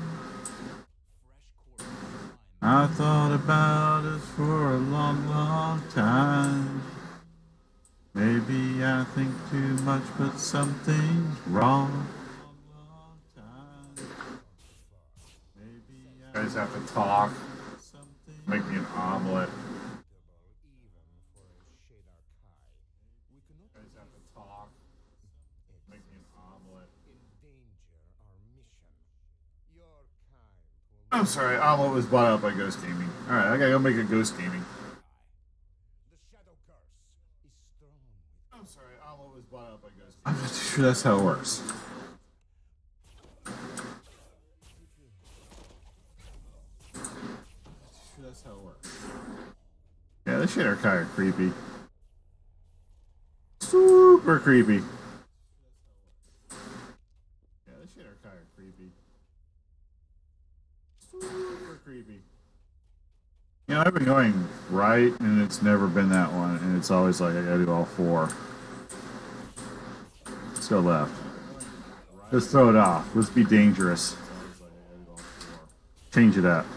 I thought about it for a long, long time. Maybe I think too much, but something's wrong. You guys have to talk. Make me an omelet. You guys have to talk. Make me an omelet. I'm sorry, omelet was bought out by Ghost Gaming. Alright, I gotta go make a Ghost Gaming. I'm sorry, omelet was bought out by Ghost Gaming. I'm not too sure that's how it works. That's how it works. Yeah, this shit are kind of creepy. Super creepy. Yeah, this shit are kind of creepy. Super creepy. You know, I've been going right, and it's never been that one, and it's always like I gotta do all four. Let's go left. Let's throw it off. Let's be dangerous. Change it up.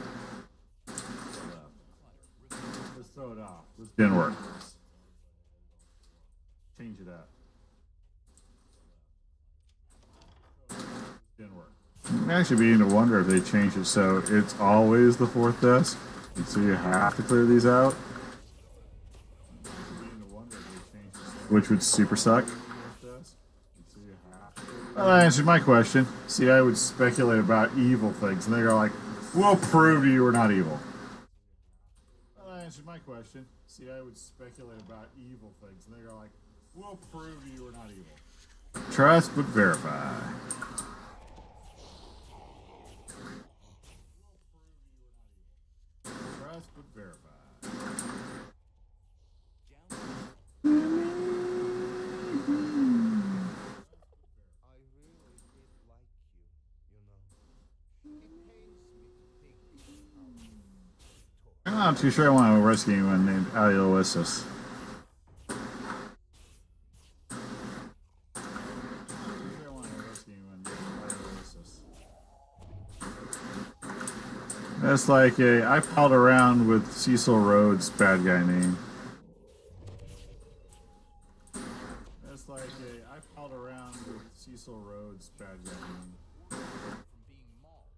Let's throw it off. This didn't work. Change it up. Didn't work. I'm actually beginning to wonder if they changed it so it's always the fourth desk, and so you have to clear these out. Which would super suck. Well, that answered my question. See, I would speculate about evil things, and they go like, "We'll prove to you we're not evil." Well, that answered my question. See, I would speculate about evil things, and they go like, "We'll prove to you we're not evil." Trust but verify. Trust but verify. I really did like you, you know. It pains me to think how I'm not too sure I want to rescue anyone named Aloysius. That's like I palled around with Cecil Rhodes' bad guy name. That's like I palled around with Cecil Rhodes' bad guy name. from being mauled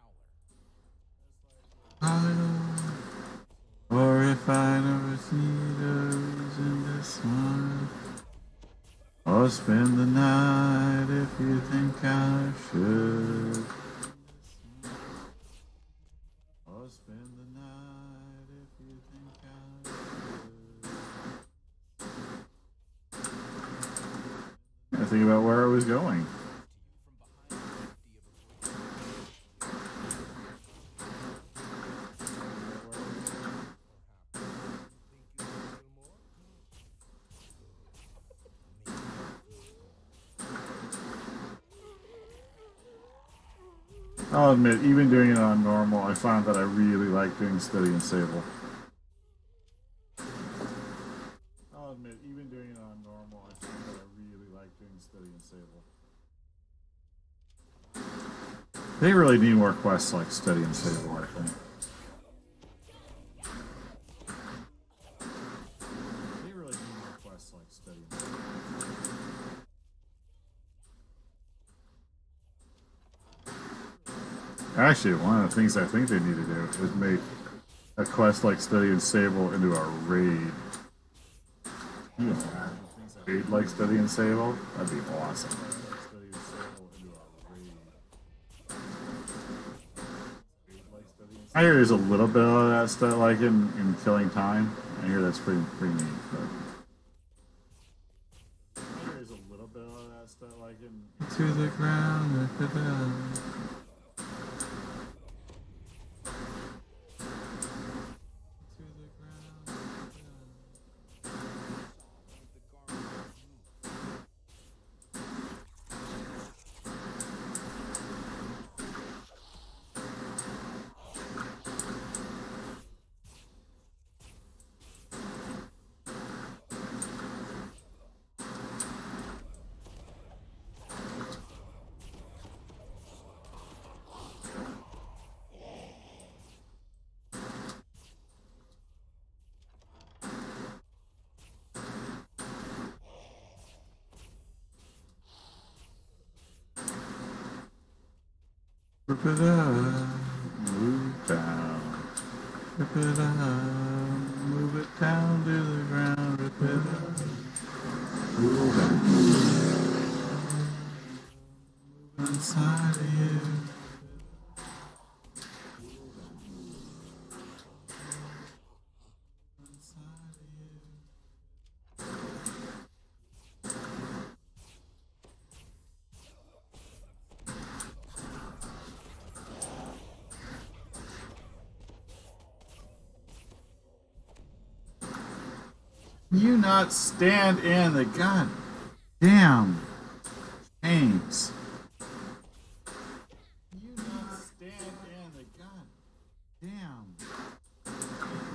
by the Howler. Or if I never see the reason to smile, or spend the night if you think I should. Or spend the night if you think I should. I think about where I was going. I'll admit, even doing it on normal, I found that I really like doing Steady and Sable. I'll admit, even doing it on normal, I found that I really like doing Steady and Sable. They really need more quests like Steady and Sable, I think. They really need more quests like Steady and Sable. Actually, one of the things I think they need to do is make a quest like Steady and Sable into a raid. Yeah. Raid like Steady and Sable? That'd be awesome. I hear there's a little bit of that stuff like in Killing Time. I hear that's pretty neat. But I hear there's a little bit of that stuff like in To the Ground. Rip it up, move it down. Rip it up, move it down to the ground. Rip it up, move it down. Move inside of you. Inside of you. You not stand in the goddamn chains. You not stand in the goddamn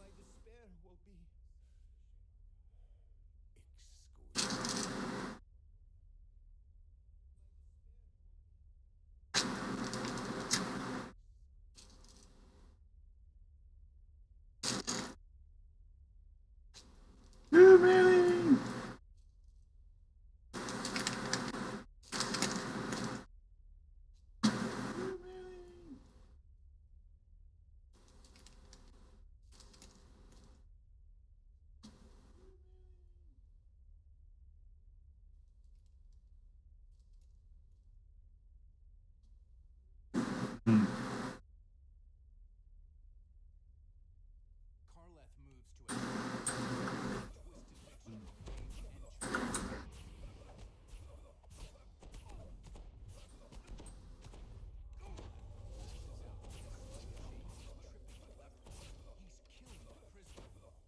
My despair will be exquisite. Too many. Karleth moves to a twisted mixture of rage and truth. He's killing the prisoner.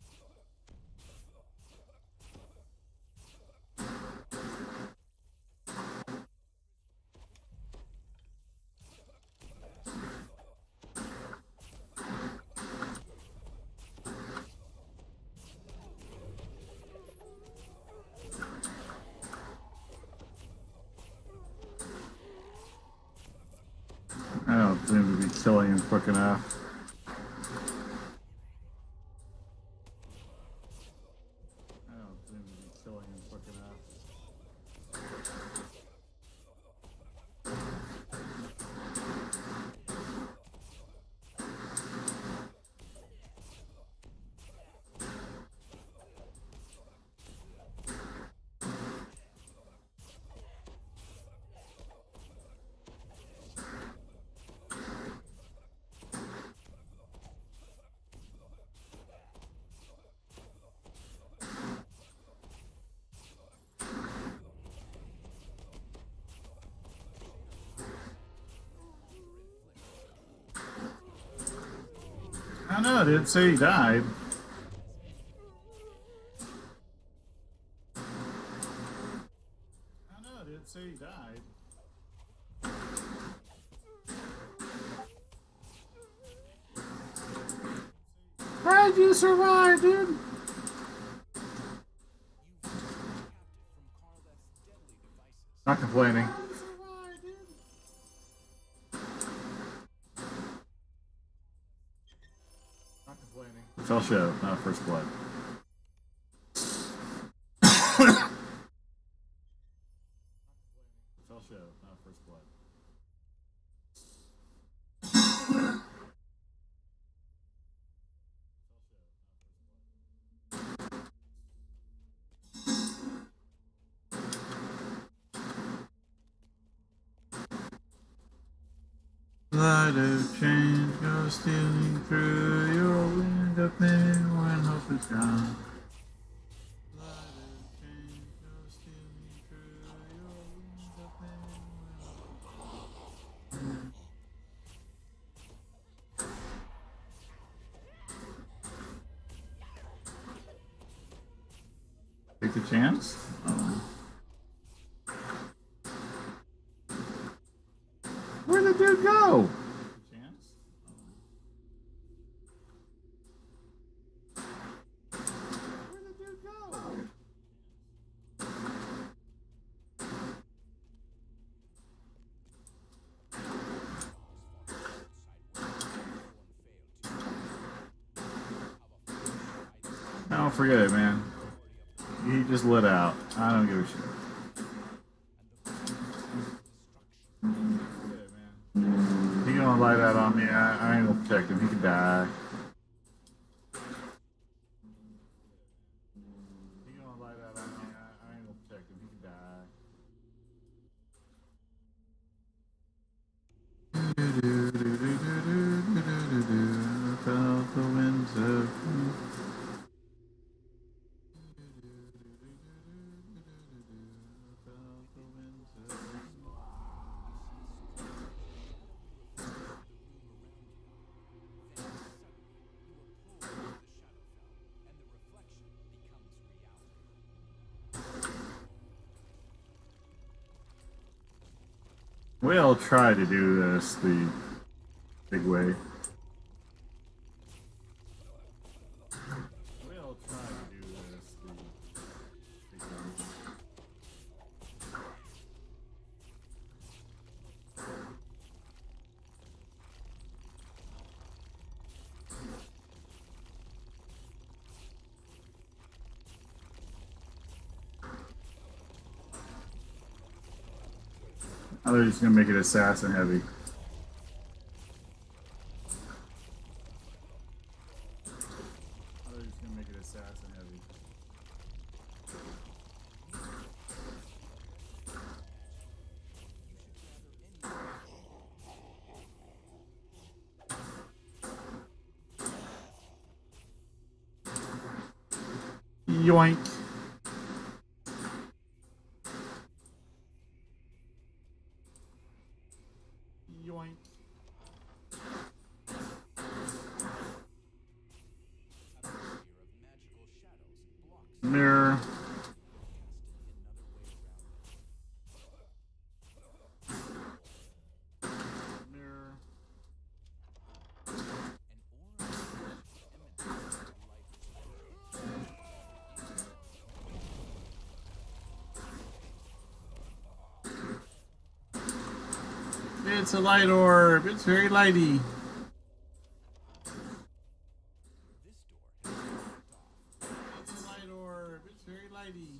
I don't seem to be killing him quick enough. I don't seem to be killing him quick enough. I know, I didn't say he died. I know, I didn't say he died. How'd you survive, dude? You've been captive from Karleth's deadly devices. Not complaining. Not complaining. Fell show, not first blood. Fell show, not first blood. Light of change goes stealing through your wind of pain when hope is gone. Light of change goes stealing through your wind of pain when hope is gone. Take the chance? Where'd the dude go? Chance? Where'd the dude go? Oh, forget it, man. He just lit out. I don't give a shit. Forget it, man. He gonna light out on me. I ain't gonna protect him. He can die. He gonna light out on me. I ain't gonna protect him. He can die. I felt the winds of We'll try to do this the big way. I thought he was gonna make it assassin heavy. Yoink. Yoink. Mirror. Mirror. It's a light orb. It's very lighty. It's a light orb. It's very lighty.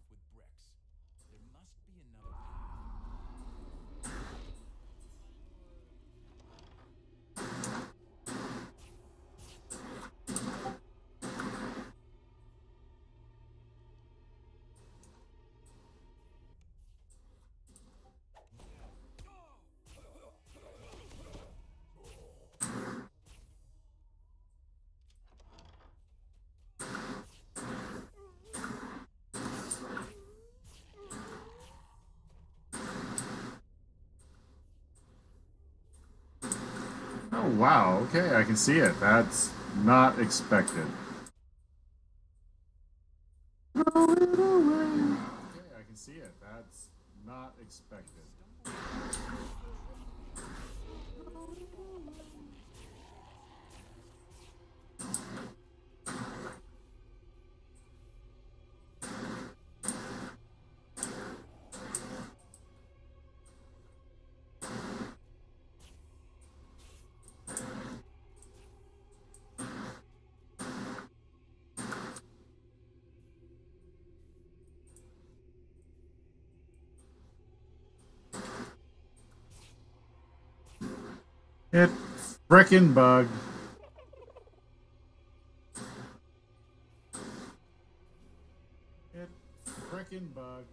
Oh wow, okay, I can see it. That's not expected. Throw it away. Okay, I can see it. That's not expected. It frickin' bugged. It frickin' bugged.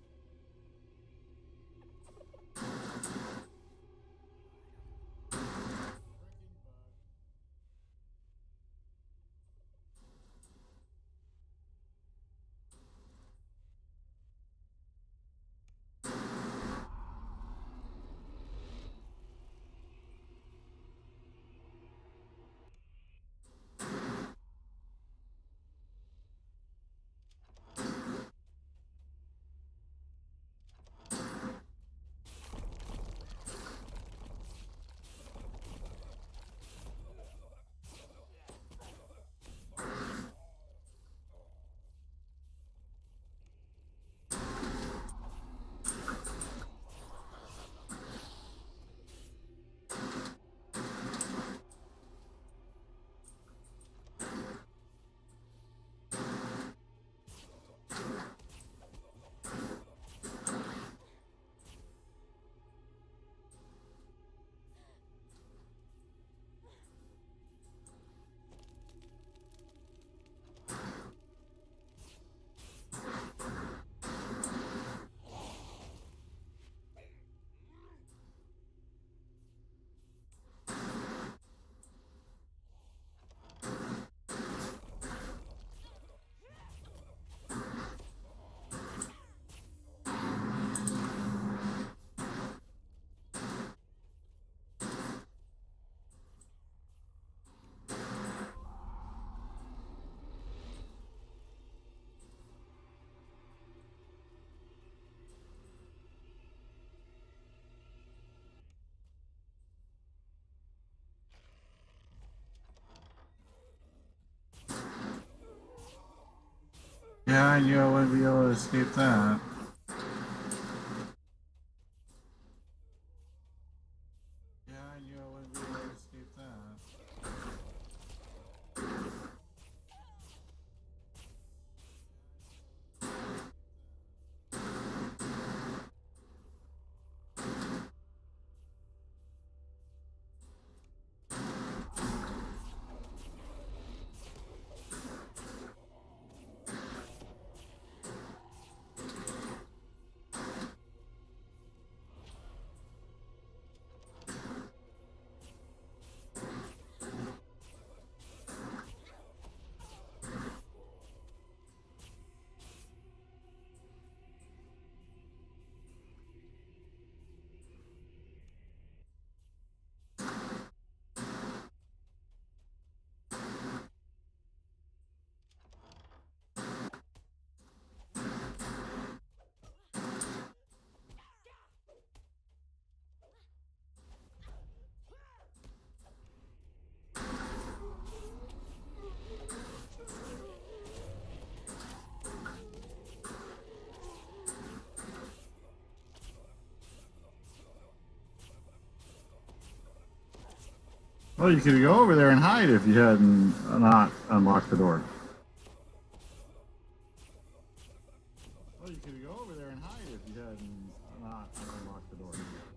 Yeah, I knew I wouldn't be able to escape that. Yeah, I knew I wouldn't be able to escape that. Oh, you could go over there and hide if you hadn't not unlocked the door. Oh, you could go over there and hide if you hadn't not unlocked the door.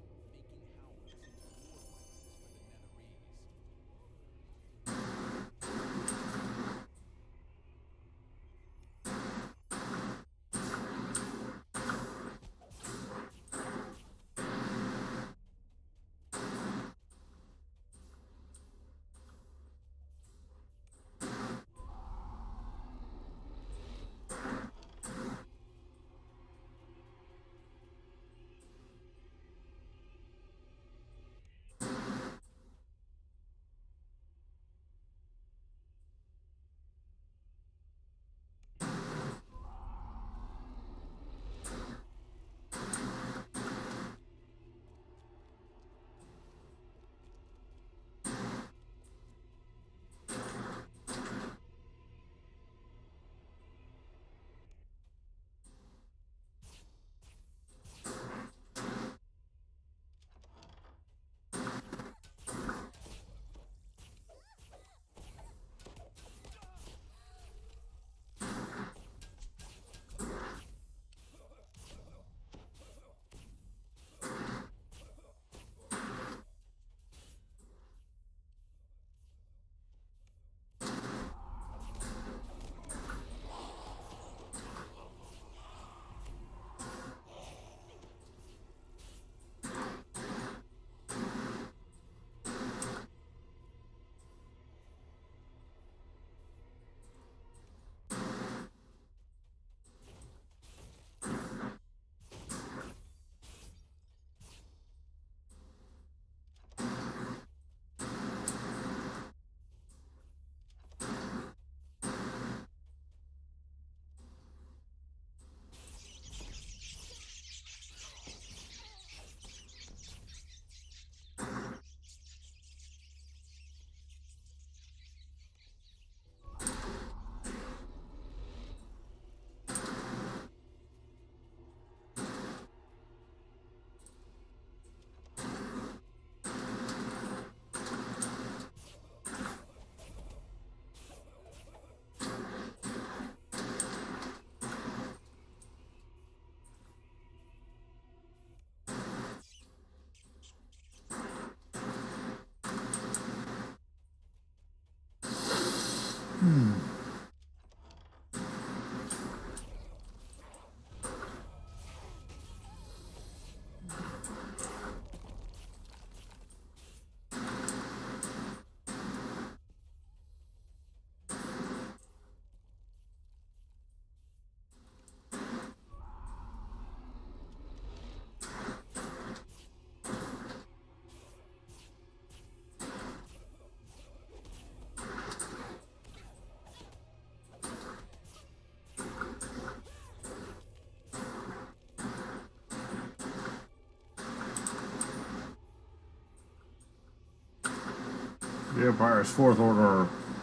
The Empire's Fourth Order.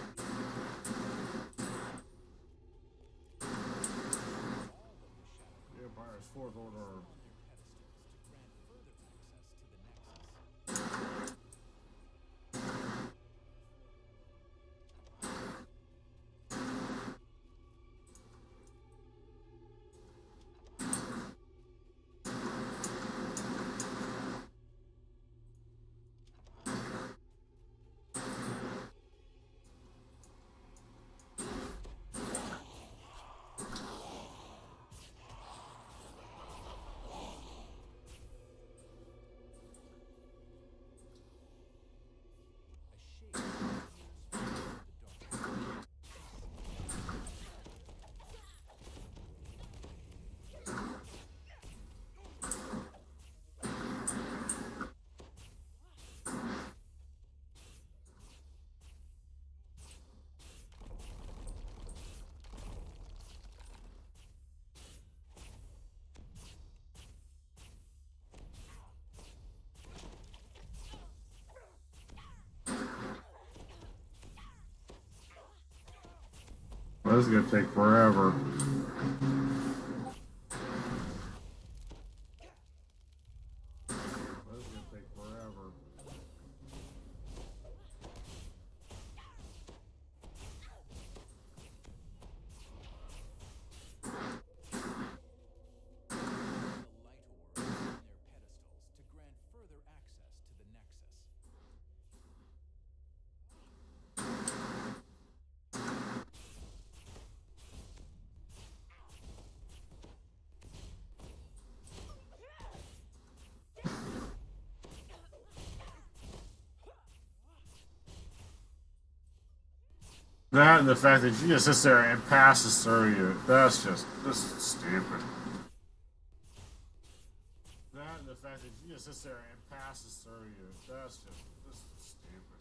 The Empire's Fourth Order. Well, this is gonna take forever. This is gonna take forever. That and the fact that she just sits there and passes through you. That's just stupid. That and the fact that she just sits there and passes through you. That's just stupid.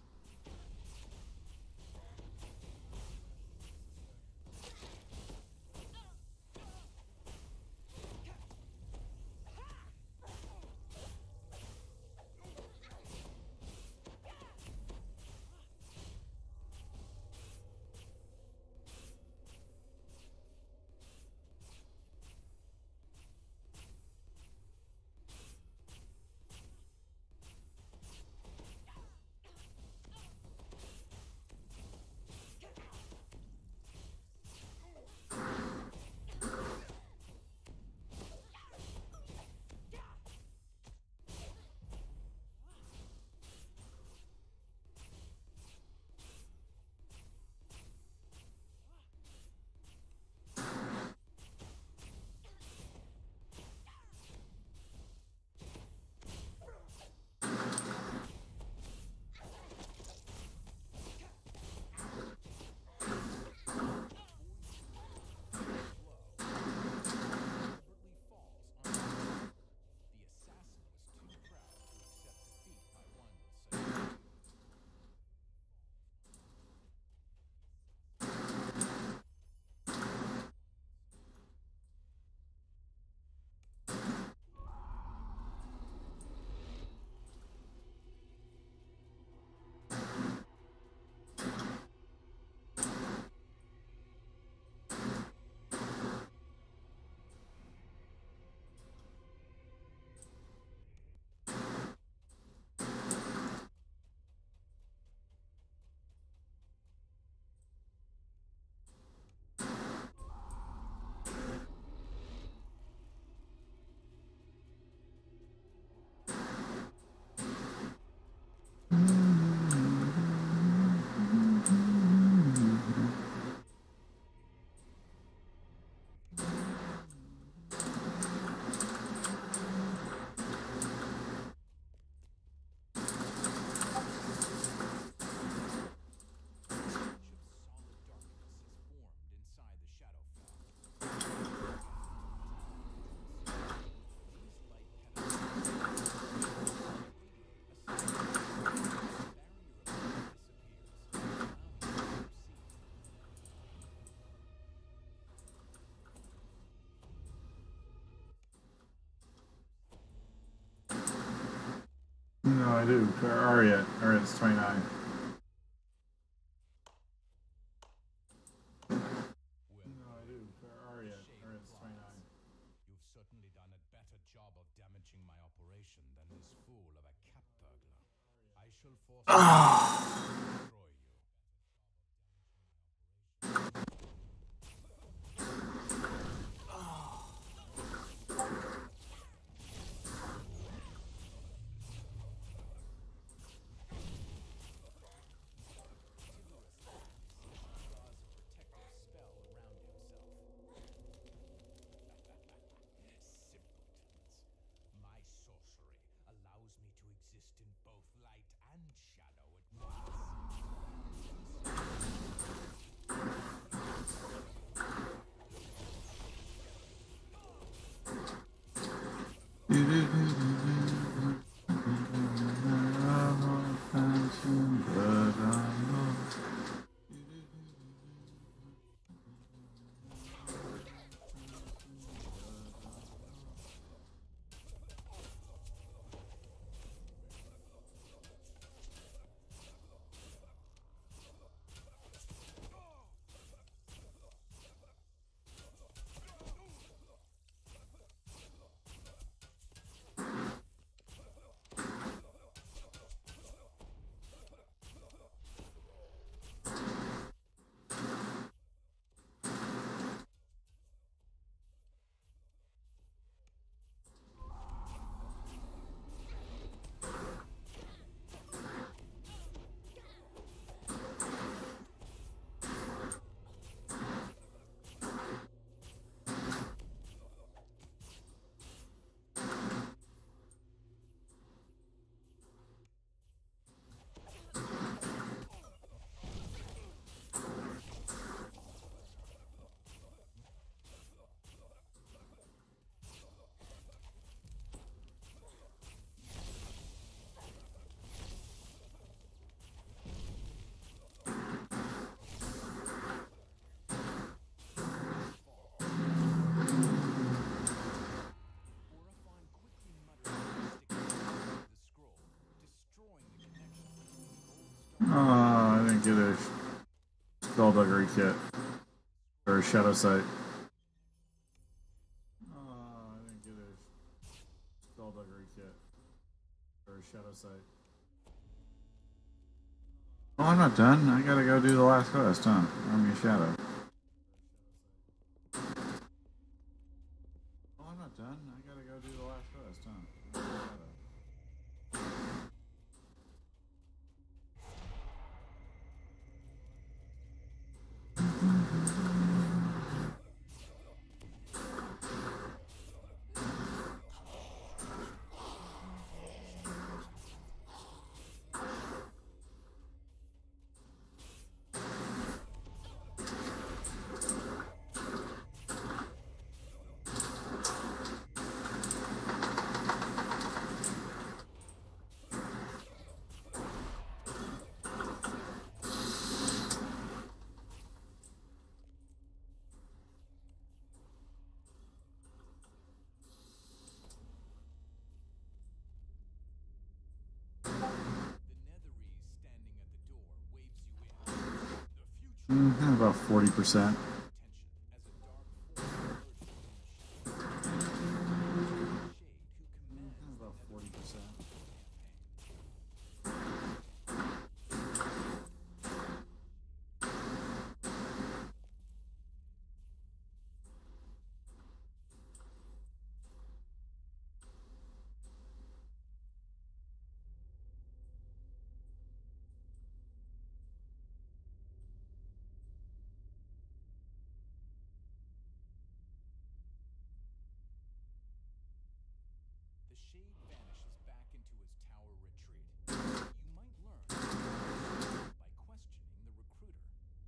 No, I do. For Arya. Arya's 29. No, I do. For Arya. Arya's 29. You've certainly done a better job of damaging my operation than this fool of a cat burglar. I shall force him to destroy you. My sorcery allows me to exist in both light and shadow at Skullduggery kit. Or Shadow Sight. Oh, I didn't get a Skullduggery kit. Or Shadow Sight. Oh, I'm not done. I gotta go do the last quest, huh? Army of Shadow. Oh, I'm not done. I gotta go do the last quest, huh? Army of Shadow. About 40%. About 40%. The shade vanishes back into his tower retreat. You might learn by questioning the recruiter.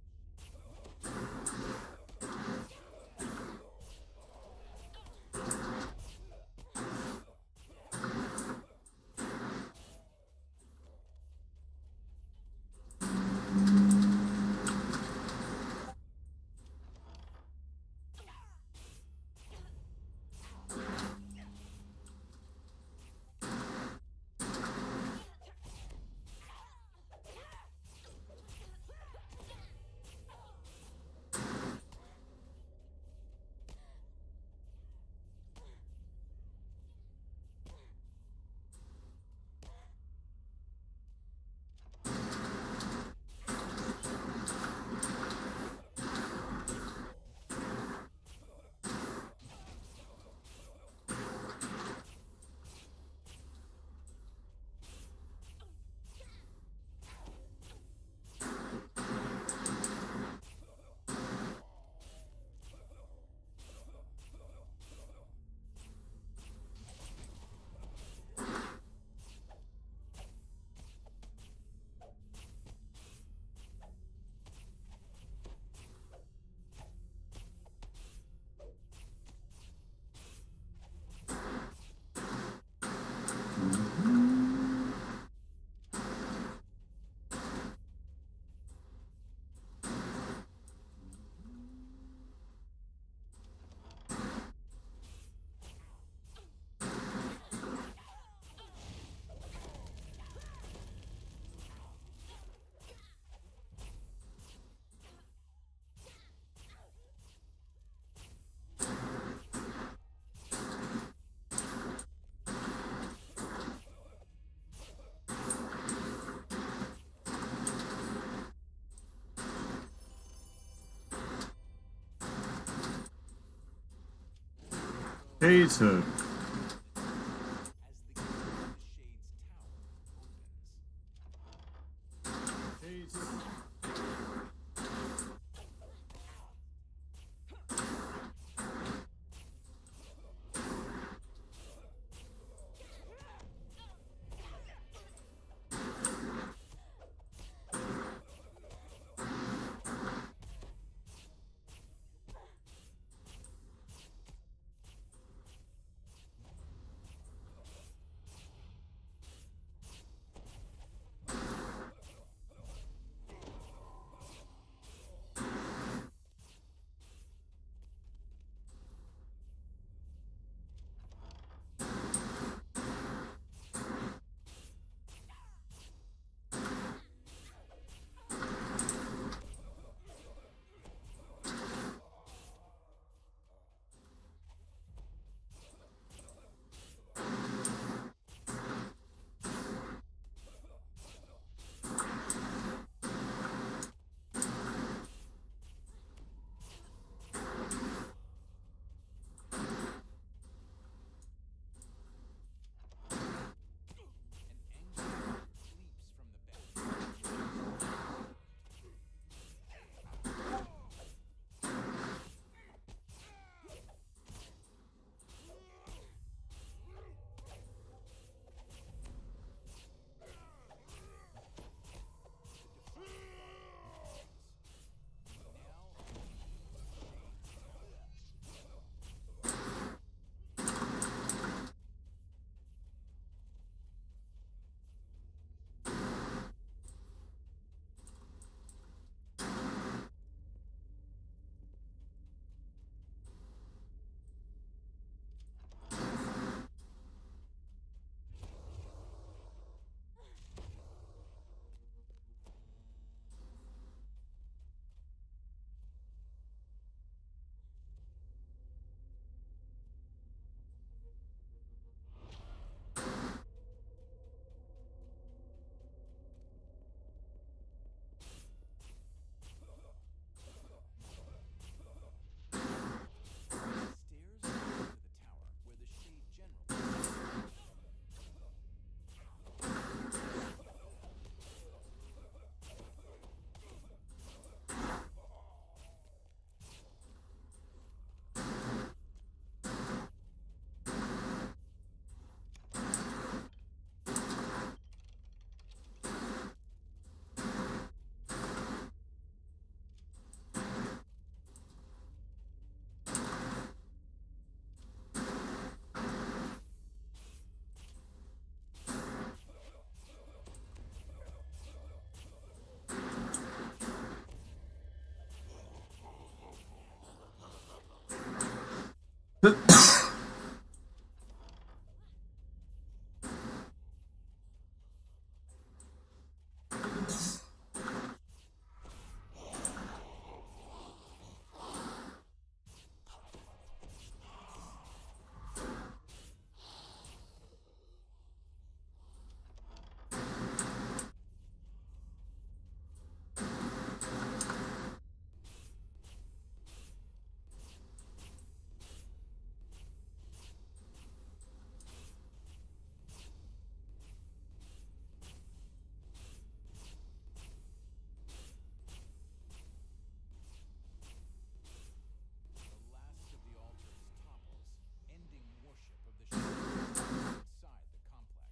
Hate's Hood. last of the altars topples, ending worship of the shadow inside the complex.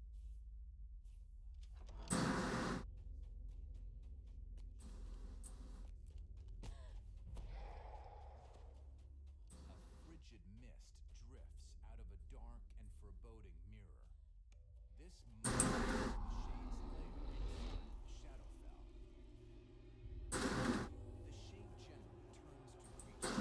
A frigid mist drifts out of a dark and foreboding mirror. This moment is the Shade's lair inside Shadowfell. The Shade General turns to greet you.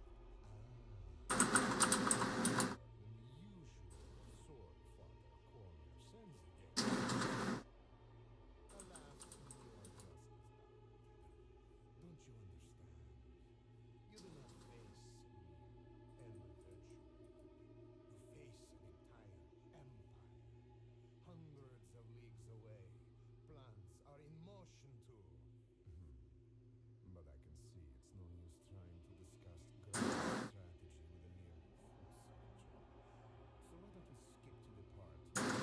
Usual sword father Cormyr sends again. Alas, you are just as bad. Don't you understand? You do not face an adventure. You face an entire empire. Hundreds of leagues away. Plans are in motion too. But I can see it's no use trying to discuss grand strategy with a mere foot soldier. So why don't we skip to the part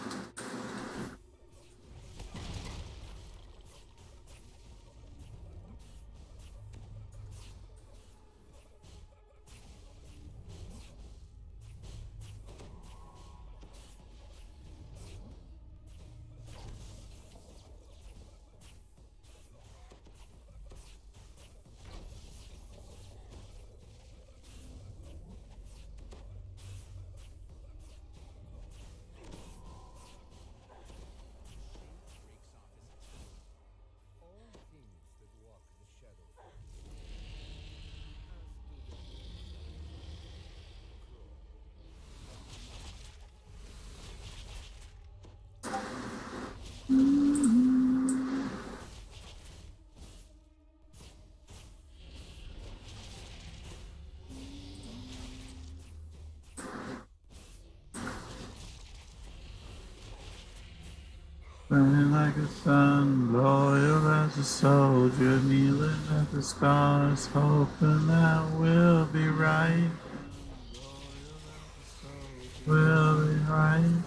Breaks off his head. all things that walk the shadow path, as do the crow. Burning like a sun, loyal as a soldier, kneeling at the scars, hoping that we'll be right. We'll be right.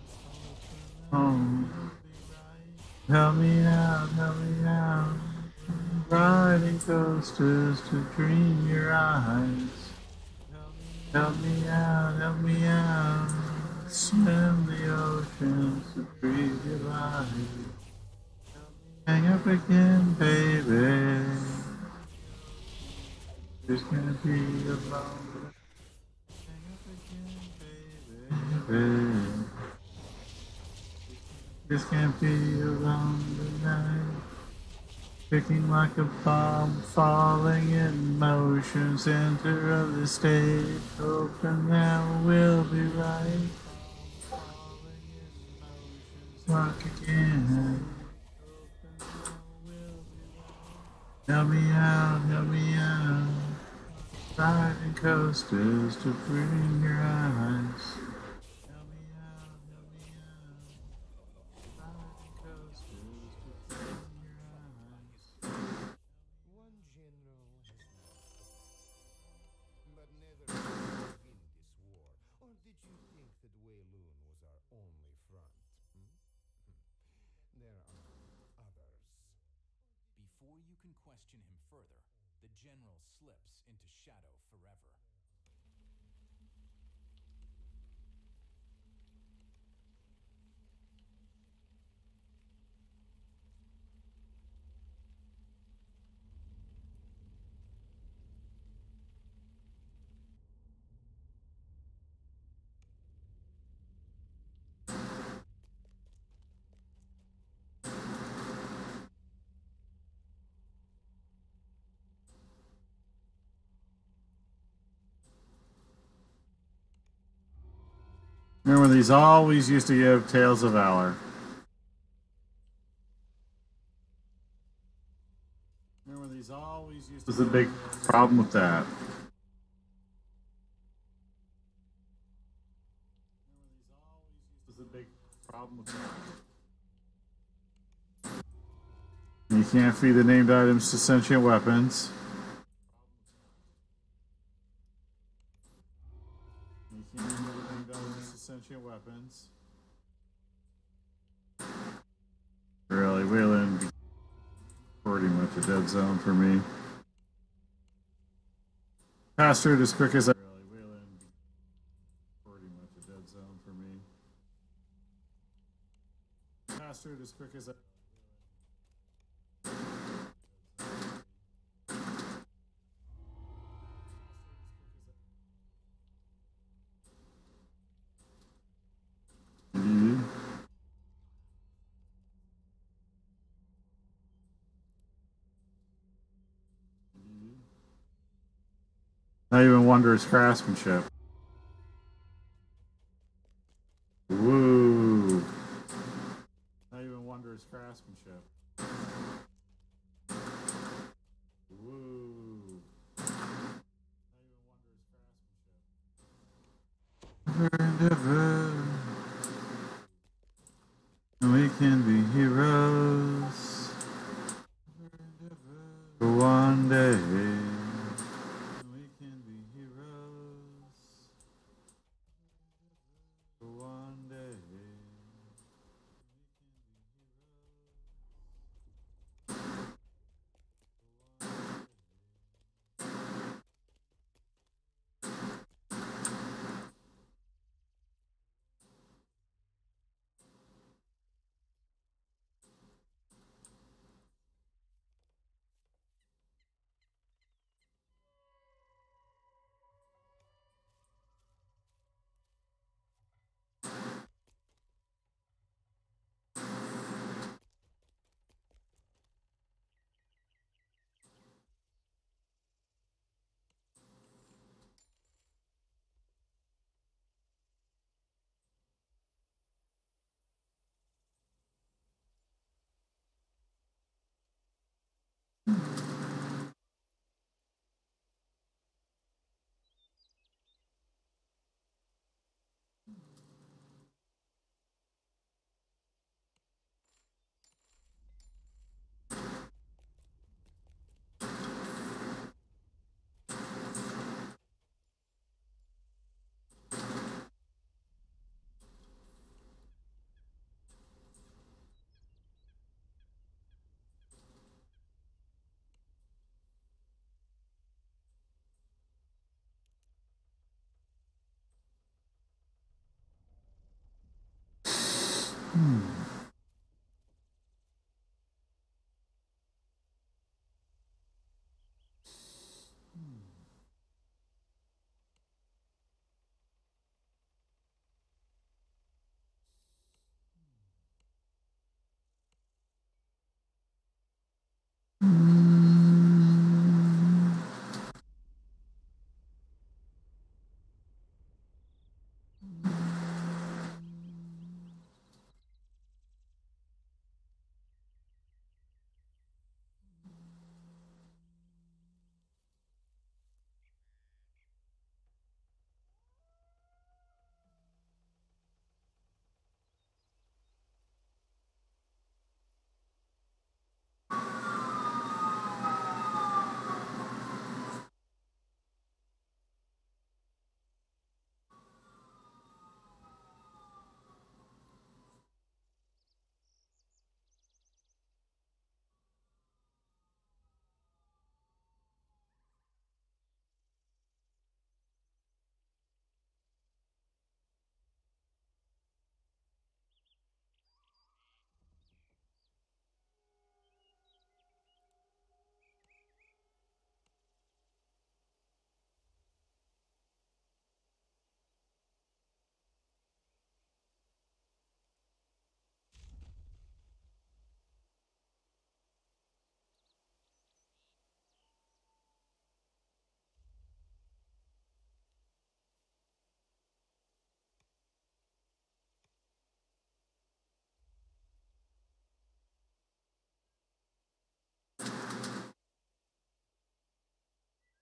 Oh, help me out, help me out. Riding coasters to dream your eyes. Help me out, help me out. Swim the oceans to breathe your life. Hang up again, baby. Just gonna be alone. Hang up again, baby. Just can't be alone tonight. Ticking like a bomb, falling in motion, center of the stage, hoping that we'll be right. Rock again. Help me out, help me out. Riding coasters to bring your eyes. Help me out, help me out. Riding coasters to bring your eyes. One general has lost but neither will win this war. Or did you think that Wei Lun was our only front? There are others. Before you can question him further, the general slips into shadow forever. Remember, these always used to give tales of valor. Remember, these always used to. There's a big problem with that. There's a big problem with that. You can't feed the named items to sentient weapons. You can't feed the named items to sentient weapons. Really, Wayland pretty much a dead zone for me. Passed through it as quick as I. Really, Wayland pretty much a dead zone for me. Passed through it as quick as I. Not even wondrous craftsmanship. Woo. Not even wondrous craftsmanship. Woo. Ever and ever, we can be heroes. For one day, we can be heroes. For one day.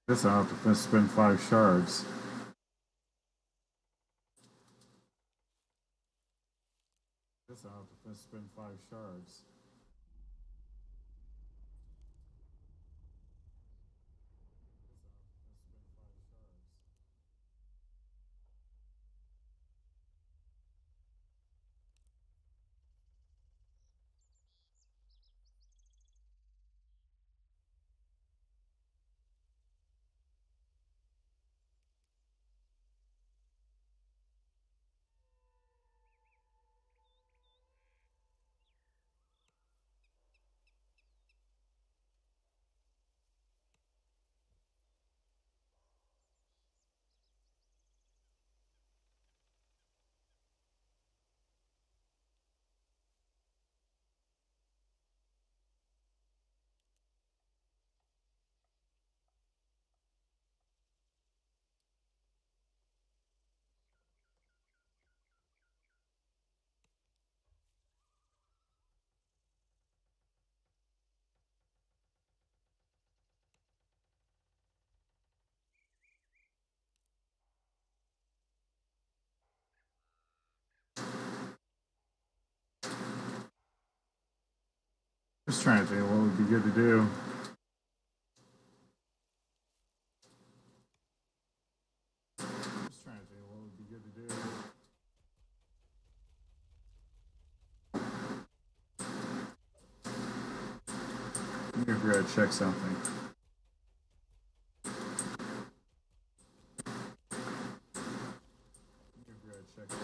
Guess I'll have to spend 5 shards. Guess I'll have to spend 5 shards. Just trying to think what would be good to do. Just trying to think what would be good to do. I'm gonna check something. Check something.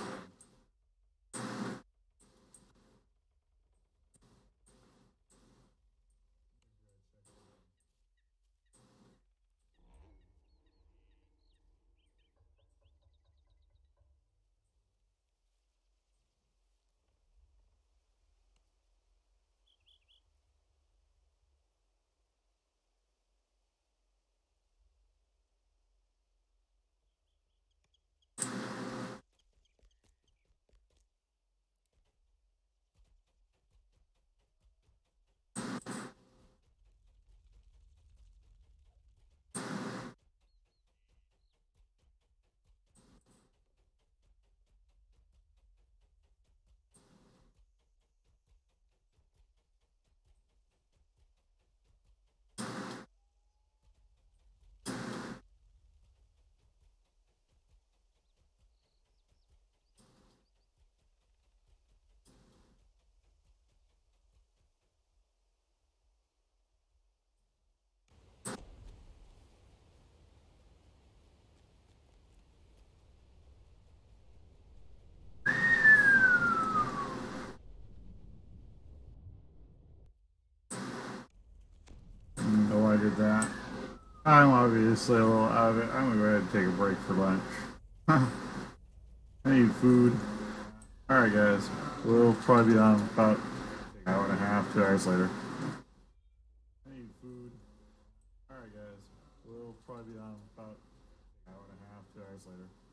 No, I did that. I'm obviously a little out of it. I'm gonna go ahead and take a break for lunch. I need food. Alright, guys. We'll probably be on about an hour and a half, 2 hours later. I need food. Alright, guys. We'll probably be on about an hour and a half, 2 hours later.